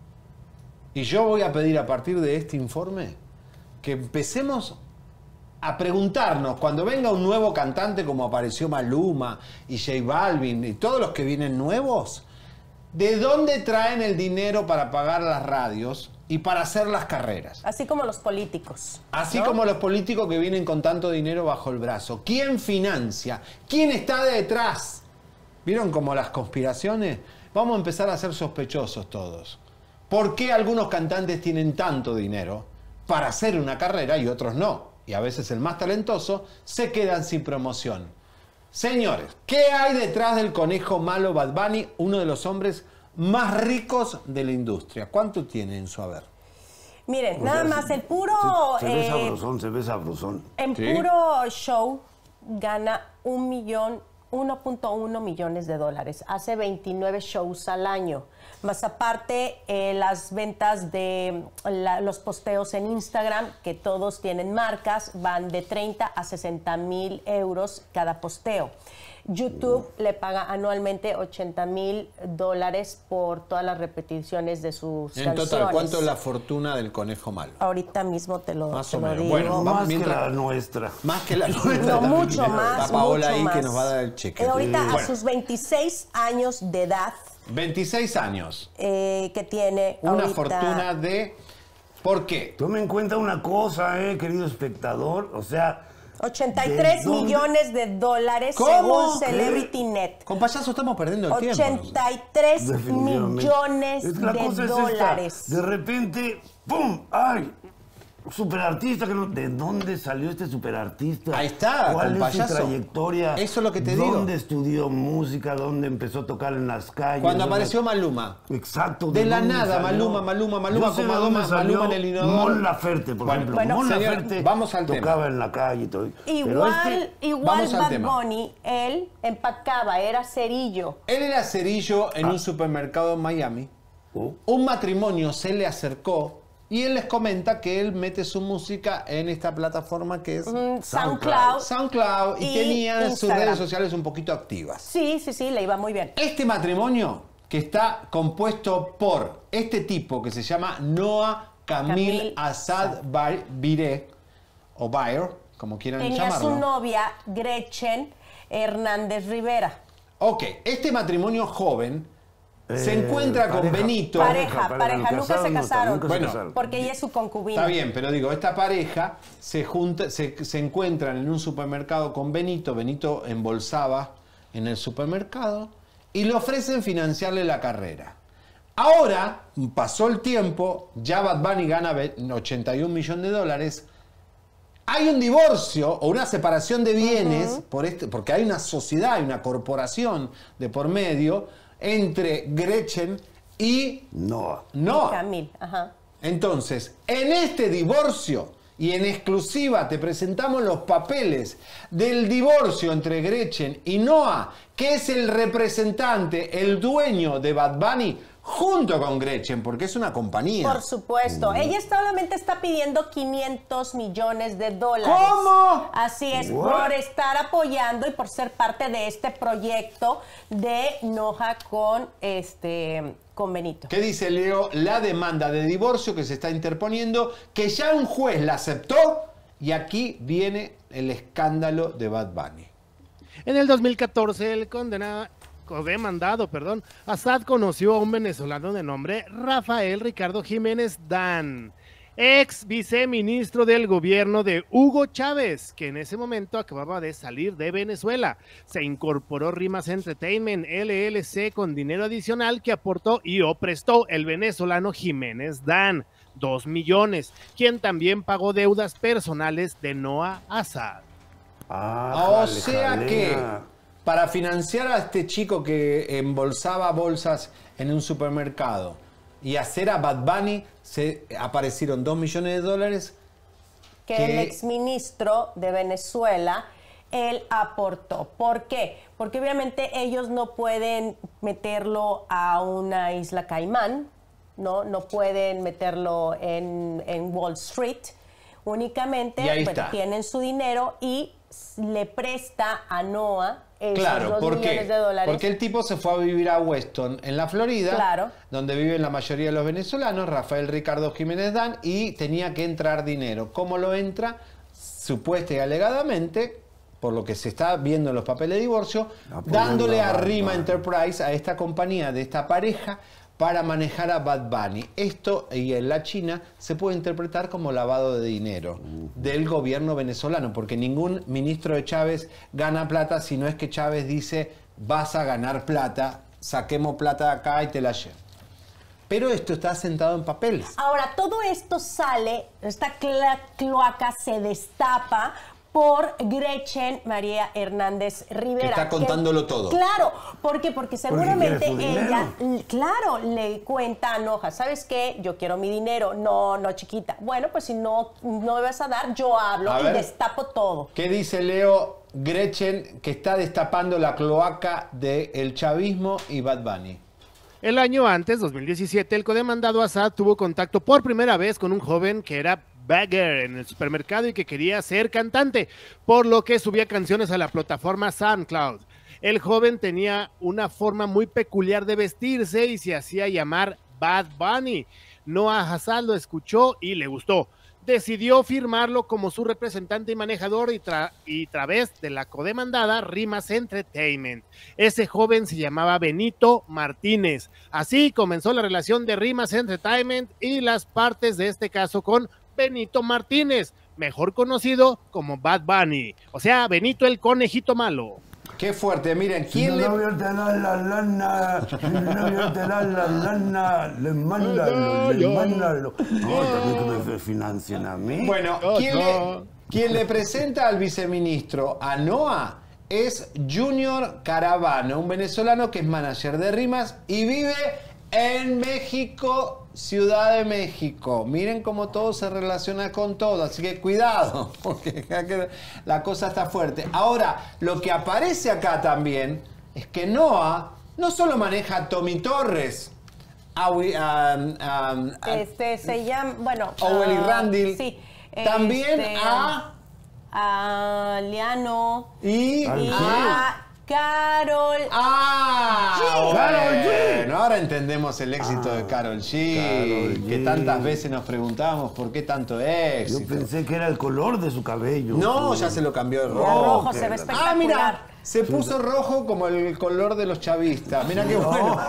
Y yo voy a pedir a partir de este informe que empecemos a preguntarnos, cuando venga un nuevo cantante como apareció Maluma y J Balvin y todos los que vienen nuevos, ¿de dónde traen el dinero para pagar las radios y para hacer las carreras? Así como los políticos. Así ¿no? como los políticos que vienen con tanto dinero bajo el brazo. ¿Quién financia? ¿Quién está detrás? ¿Vieron como las conspiraciones? Vamos a empezar a ser sospechosos todos. ¿Por qué algunos cantantes tienen tanto dinero para hacer una carrera y otros no? Y a veces el más talentoso se quedan sin promoción. Señores, ¿qué hay detrás del conejo malo Bad Bunny, uno de los hombres más ricos de la industria? ¿Cuánto tiene en su haber? Miren, o nada sea, más, el puro... Se, se eh, ve sabrosón, se ve sabrosón. En ¿Sí? puro show gana un millón, uno punto uno millones de dólares. Hace veintinueve shows al año. Más aparte, eh, las ventas de la, los posteos en Instagram, que todos tienen marcas, van de treinta a sesenta mil euros cada posteo. YouTube le paga anualmente ochenta mil dólares por todas las repeticiones de sus En canciones. total, ¿cuánto es la fortuna del conejo malo? Ahorita mismo te lo, Más te o lo menos. digo. Bueno, Más vamos, mientras, que la nuestra. Más que la nuestra. No, también. mucho más, Está Paola mucho ahí más. que nos va a dar el cheque. Eh, ahorita Bueno, a sus veintiséis años de edad veintiséis años. eh, que tiene Una ahorita, fortuna de... ¿Por qué? Tome en cuenta una cosa, eh, querido espectador. O sea... ochenta y tres ¿de dónde? millones de dólares ¿Cómo? según Celebrity Net. Con payaso estamos perdiendo el tiempo. ochenta y tres Definitivamente. millones Es que la de cosa es dólares. esta. De repente, ¡pum! ¡Ay! Superartista, que no, ¿de dónde salió este superartista? Ahí está, ¿Cuál con es payaso. su trayectoria? Eso es lo que te digo. ¿Dónde estudió música? ¿Dónde empezó a tocar en las calles? Cuando ¿Dónde- apareció Maluma. Exacto. De la dónde nada, salió? Maluma, Maluma, Maluma, Yo sé como de dónde Maluma, salió Maluma en el inodoro. Mon Laferte, por Bueno, ejemplo. bueno, Mon señor, Laferte vamos al tema. tocaba en la calle y todo. Pero Igual, este- igual Vamos al Bad tema. Bunny, él empacaba, era cerillo. Él era cerillo en Ah. un supermercado en Miami. Oh. Un matrimonio se le acercó y él les comenta que él mete su música en esta plataforma que es Mm, SoundCloud. SoundCloud y, y tenía sus Instagram. redes sociales un poquito activas. Sí, sí, sí, le iba muy bien. Este matrimonio, que está compuesto por este tipo que se llama Noah Camille Camille Assad Bar- Bire, o Bayer, como quieran Tenía llamarlo. su novia, Gretchen Hernández Rivera. Ok, este matrimonio joven se Eh, encuentra con pareja. Benito. Pareja, pareja, nunca se casaron, no, casaron. nunca se Bueno, casaron. Porque ella es su concubina. Está bien, pero digo, esta pareja se junta, se, se encuentran en un supermercado con Benito. Benito embolsaba en el supermercado y le ofrecen financiarle la carrera. Ahora, pasó el tiempo, ya Bad Bunny gana ve- ochenta y un millones de dólares. Hay un divorcio o una separación de bienes, por este, porque hay una sociedad, hay una corporación de por medio entre Gretchen y Noah. Noah. Camille, ajá. Entonces, en este divorcio y en exclusiva te presentamos los papeles del divorcio entre Gretchen y Noah, que es el representante, el dueño de Bad Bunny, junto con Gretchen, porque es una compañía. Por supuesto. Ella solamente está pidiendo quinientos millones de dólares. ¿Cómo? Así es, What? por estar apoyando y por ser parte de este proyecto de Noah con este con Benito. ¿Qué dice Leo? La demanda de divorcio que se está interponiendo, que ya un juez la aceptó, y aquí viene el escándalo de Bad Bunny. En el dos mil catorce, el condenado, demandado, perdón, Assad conoció a un venezolano de nombre Rafael Ricardo Jiménez Dan, ex viceministro del gobierno de Hugo Chávez, que en ese momento acababa de salir de Venezuela. Se incorporó Rimas Entertainment L L C con dinero adicional que aportó y o prestó el venezolano Jiménez Dan, dos millones, quien también pagó deudas personales de Noah Assad. Ah, o jale, sea jalea. que para financiar a este chico que embolsaba bolsas en un supermercado y hacer a Bad Bunny, se aparecieron dos millones de dólares. Que que- el exministro de Venezuela, él aportó. ¿Por qué? Porque obviamente ellos no pueden meterlo a una isla Caimán, ¿no? No pueden meterlo en, en Wall Street. Únicamente Y ahí bueno, está. tienen su dinero y s- le presta a Noah esos Claro, dos ¿por millones qué? de dólares. Porque el tipo se fue a vivir a Weston, en la Florida, Claro. donde viven la mayoría de los venezolanos, Rafael Ricardo Jiménez Dan, y tenía que entrar dinero. ¿Cómo lo entra? Supuesta y alegadamente, por lo que se está viendo en los papeles de divorcio, Apoyando dándole a a Bad Rima Bunny. Enterprise, a esta compañía de esta pareja, para manejar a Bad Bunny. Esto, y en la China, se puede interpretar como lavado de dinero del gobierno venezolano, porque ningún ministro de Chávez gana plata si no es que Chávez dice, vas a ganar plata, saquemos plata de acá y te la llevo. Pero esto está sentado en papeles. Ahora, todo esto sale, esta cla- cloaca se destapa por Gretchen María Hernández Rivera. Que está contándolo todo. Claro, ¿por qué? Porque seguramente quiere su ella, dinero. l- claro, le cuenta a Noja, ¿sabes qué? Yo quiero mi dinero. No, no, chiquita. Bueno, pues si no, no me vas a dar, yo hablo A y ver. destapo todo. ¿Qué dice Leo Gretchen, que está destapando la cloaca del chavismo y Bad Bunny? El año antes, dos mil diecisiete, el codemandado Assad tuvo contacto por primera vez con un joven que era bagger en el supermercado y que quería ser cantante, por lo que subía canciones a la plataforma SoundCloud. El joven tenía una forma muy peculiar de vestirse y se hacía llamar Bad Bunny. Noah Hassad lo escuchó y le gustó. Decidió firmarlo como su representante y manejador y, tra y través de la codemandada Rimas Entertainment. Ese joven se llamaba Benito Martínez. Así comenzó la relación de Rimas Entertainment y las partes de este caso con Benito Martínez, mejor conocido como Bad Bunny, o sea, Benito el conejito malo. Qué fuerte, miren, ¿quién le... No le la lana, no le la lana, le mándalo, le mándalo. No, también que me financien a mí. Bueno, ¿quién le, quien le presenta al viceministro a Noah es Junior Caravano, un venezolano que es manager de Rimas y vive en México, Ciudad de México. Miren cómo todo se relaciona con todo, así que cuidado, porque la cosa está fuerte. Ahora, lo que aparece acá también es que Noah no solo maneja a Tommy Torres, a, um, um, a este se llama, bueno, Owen y uh, Randall, sí, también este, a a Liano y, y a Karol. ¡Ah! G. Karol G. Bueno, ahora entendemos el éxito ah, de Karol G, Karol G. Que tantas veces nos preguntábamos por qué tanto éxito. Yo pensé que era el color de su cabello. No, ya se lo cambió de rojo. El rojo se ve espectacular. Ah, mira, se puso rojo como el color de los chavistas. Mira qué bueno.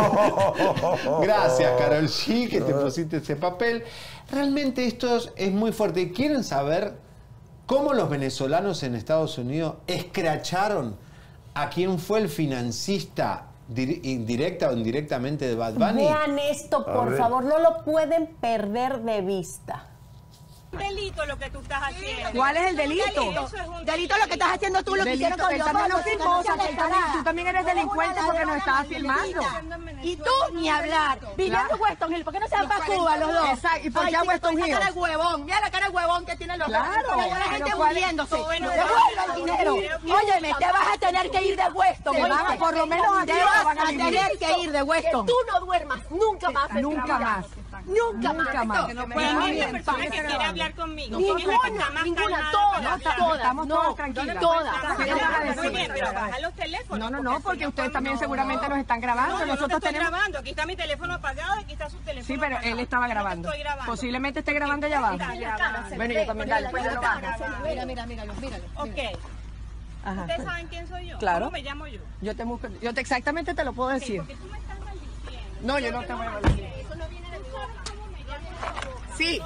Gracias, Karol G, que te pusiste ese papel. Realmente esto es muy fuerte. ¿Quieren saber cómo los venezolanos en Estados Unidos escracharon a quién fue el financista indirecta o indirectamente de Bad Bunny? Vean esto, por favor, no lo pueden perder de vista. Delito lo que tú estás haciendo. ¿Cuál es el delito? Delito, delito lo que estás haciendo tú, lo que hicieron con él también lo filmó, tú también eres delincuente porque nos estabas filmando. Y tú ni hablar. Viviendo en Weston Hill, ¿por qué no se van para Cuba los dos? Exacto, ¿y por qué a Weston Hill? Mira la cara de huevón, mira la cara de huevón que tienen los dos. Claro. La gente muriéndose. Bueno, devuelve el dinero. Óyeme, te vas a tener que ir de Weston. Por lo menos te vas a tener que ir de Weston. Que tú no duermas nunca más. Nunca más. Nunca, nunca más. No puede haber una persona que quiere hablar conmigo. Ninguna, ninguna, todas, todas. Estamos todas tranquilas. Todas. Muy bien, pero baja los teléfonos. No, no, no, porque ustedes también seguramente nos están grabando. No, Nosotros estoy tenemos... grabando. Aquí está mi teléfono apagado y aquí está su teléfono. Sí, pero él estaba grabando. Posiblemente esté grabando allá abajo. Bueno, yo también, dale, pues yo lo bajo. Mira, mira, míralo, míralo. Ok. Ajá. ¿Ustedes saben quién soy yo? Claro. ¿Cómo me llamo yo? Yo te busco, yo te exactamente te lo puedo decir. Porque tú me estás maldiciendo. No, yo no te voy a maldecir. Eso no viene de mi boca. Sí.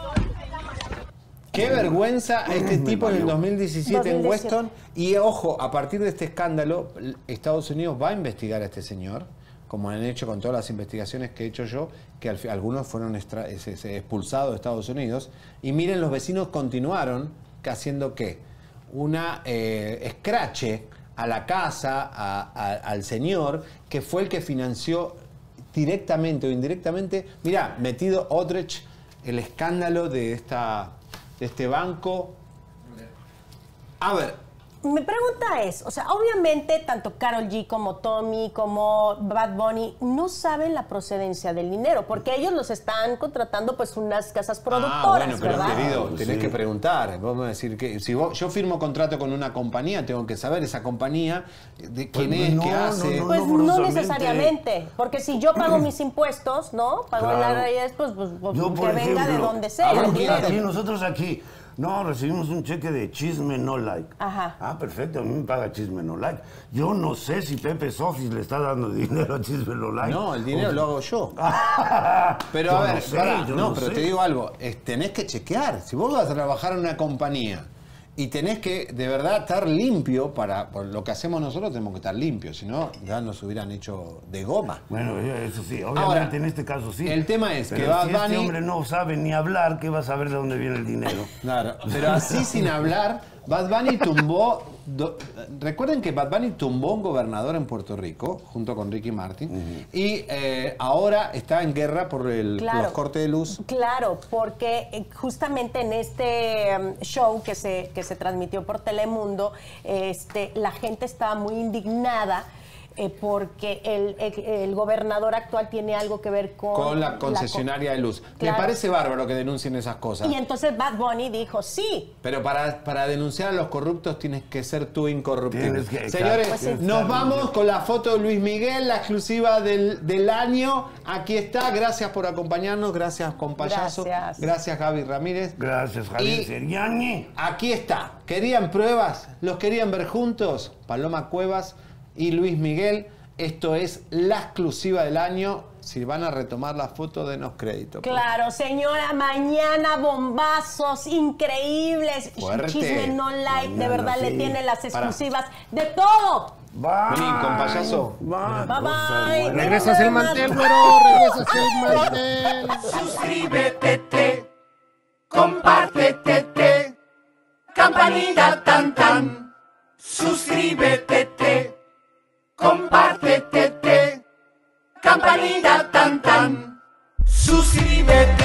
Qué vergüenza este tipo en el dos mil diecisiete en Weston. Y ojo, a partir de este escándalo, Estados Unidos va a investigar a este señor, como han hecho con todas las investigaciones que he hecho yo, que al, algunos fueron extra, se, se expulsados de Estados Unidos. Y miren, los vecinos continuaron haciendo ¿qué? Una eh, escrache a la casa, a, a, al señor, que fue el que financió directamente o indirectamente, mirá, metido Odrich, el escándalo de, esta, de este banco. A ver. Mi pregunta es, o sea, obviamente tanto Karol G como Tommy como Bad Bunny no saben la procedencia del dinero, porque ellos los están contratando pues unas casas productoras, ah, bueno, pero ¿verdad? querido, tenés sí. que preguntar. Vamos a decir que si vos, yo firmo contrato con una compañía, tengo que saber esa compañía de quién pues, es, no, qué hace. No, no, pues no, no necesariamente, porque si yo pago mis impuestos, ¿no? Pago claro. la raíz, pues, pues, pues yo, que venga ejemplo, de donde sea. Aquí, aquí, nosotros aquí. No, recibimos un cheque de Chisme No Like. Ajá. Ah, perfecto, a mí me paga Chisme No Like. Yo no sé si Pepe Sofis le está dando dinero a Chisme No Like. No, el dinero o... lo hago yo. Pero yo a ver, no, sé, para, no, no pero sé. te digo algo, es, tenés que chequear. Si vos vas a trabajar en una compañía y tenés que de verdad estar limpio, para por lo que hacemos nosotros tenemos que estar limpios, si no ya nos hubieran hecho de goma. Bueno, eso sí, obviamente ahora, en este caso sí. El tema es pero que Bad si Bunny... este hombre no sabe ni hablar, ¿qué va a saber de dónde viene el dinero? Claro, pero así sin hablar, Bad Bunny tumbó... Do, recuerden que Bad Bunny tumbó un gobernador en Puerto Rico, junto con Ricky Martin, uh-huh. y eh, ahora está en guerra por el, claro, los cortes de luz. Claro, porque justamente en este um, show que se, que se transmitió por Telemundo, este, la gente estaba muy indignada eh, porque el, el, el gobernador actual tiene algo que ver con... Con la concesionaria la, de luz. Claro. Me parece bárbaro que denuncien esas cosas. Y entonces Bad Bunny dijo, sí. Pero para, para denunciar a los corruptos tienes que ser tú incorruptible. Que, Señores, pues sí. nos vamos con la foto de Luis Miguel, la exclusiva del, del año. Aquí está. Gracias por acompañarnos. Gracias, compayazo. Gracias. Gracias, Gaby Ramírez. Gracias, Javier Y Seriani. Aquí está. ¿Querían pruebas? ¿Los querían ver juntos? Paloma Cuevas y Luis Miguel. Esto es la exclusiva del año. Si van a retomar la foto, denos crédito. Claro, señora, mañana bombazos increíbles. Fuerte. Chisme No Like, de Mañana, verdad sí. le tiene las Para. exclusivas de todo. Bye. Vení, compayazo. Bye. Bye, bye. Regresas el mantel, güero, regresas el mantel. Suscríbete, compártete, campanita tan tan. Suscríbete, compártete, campanita tan tan. Suscríbete.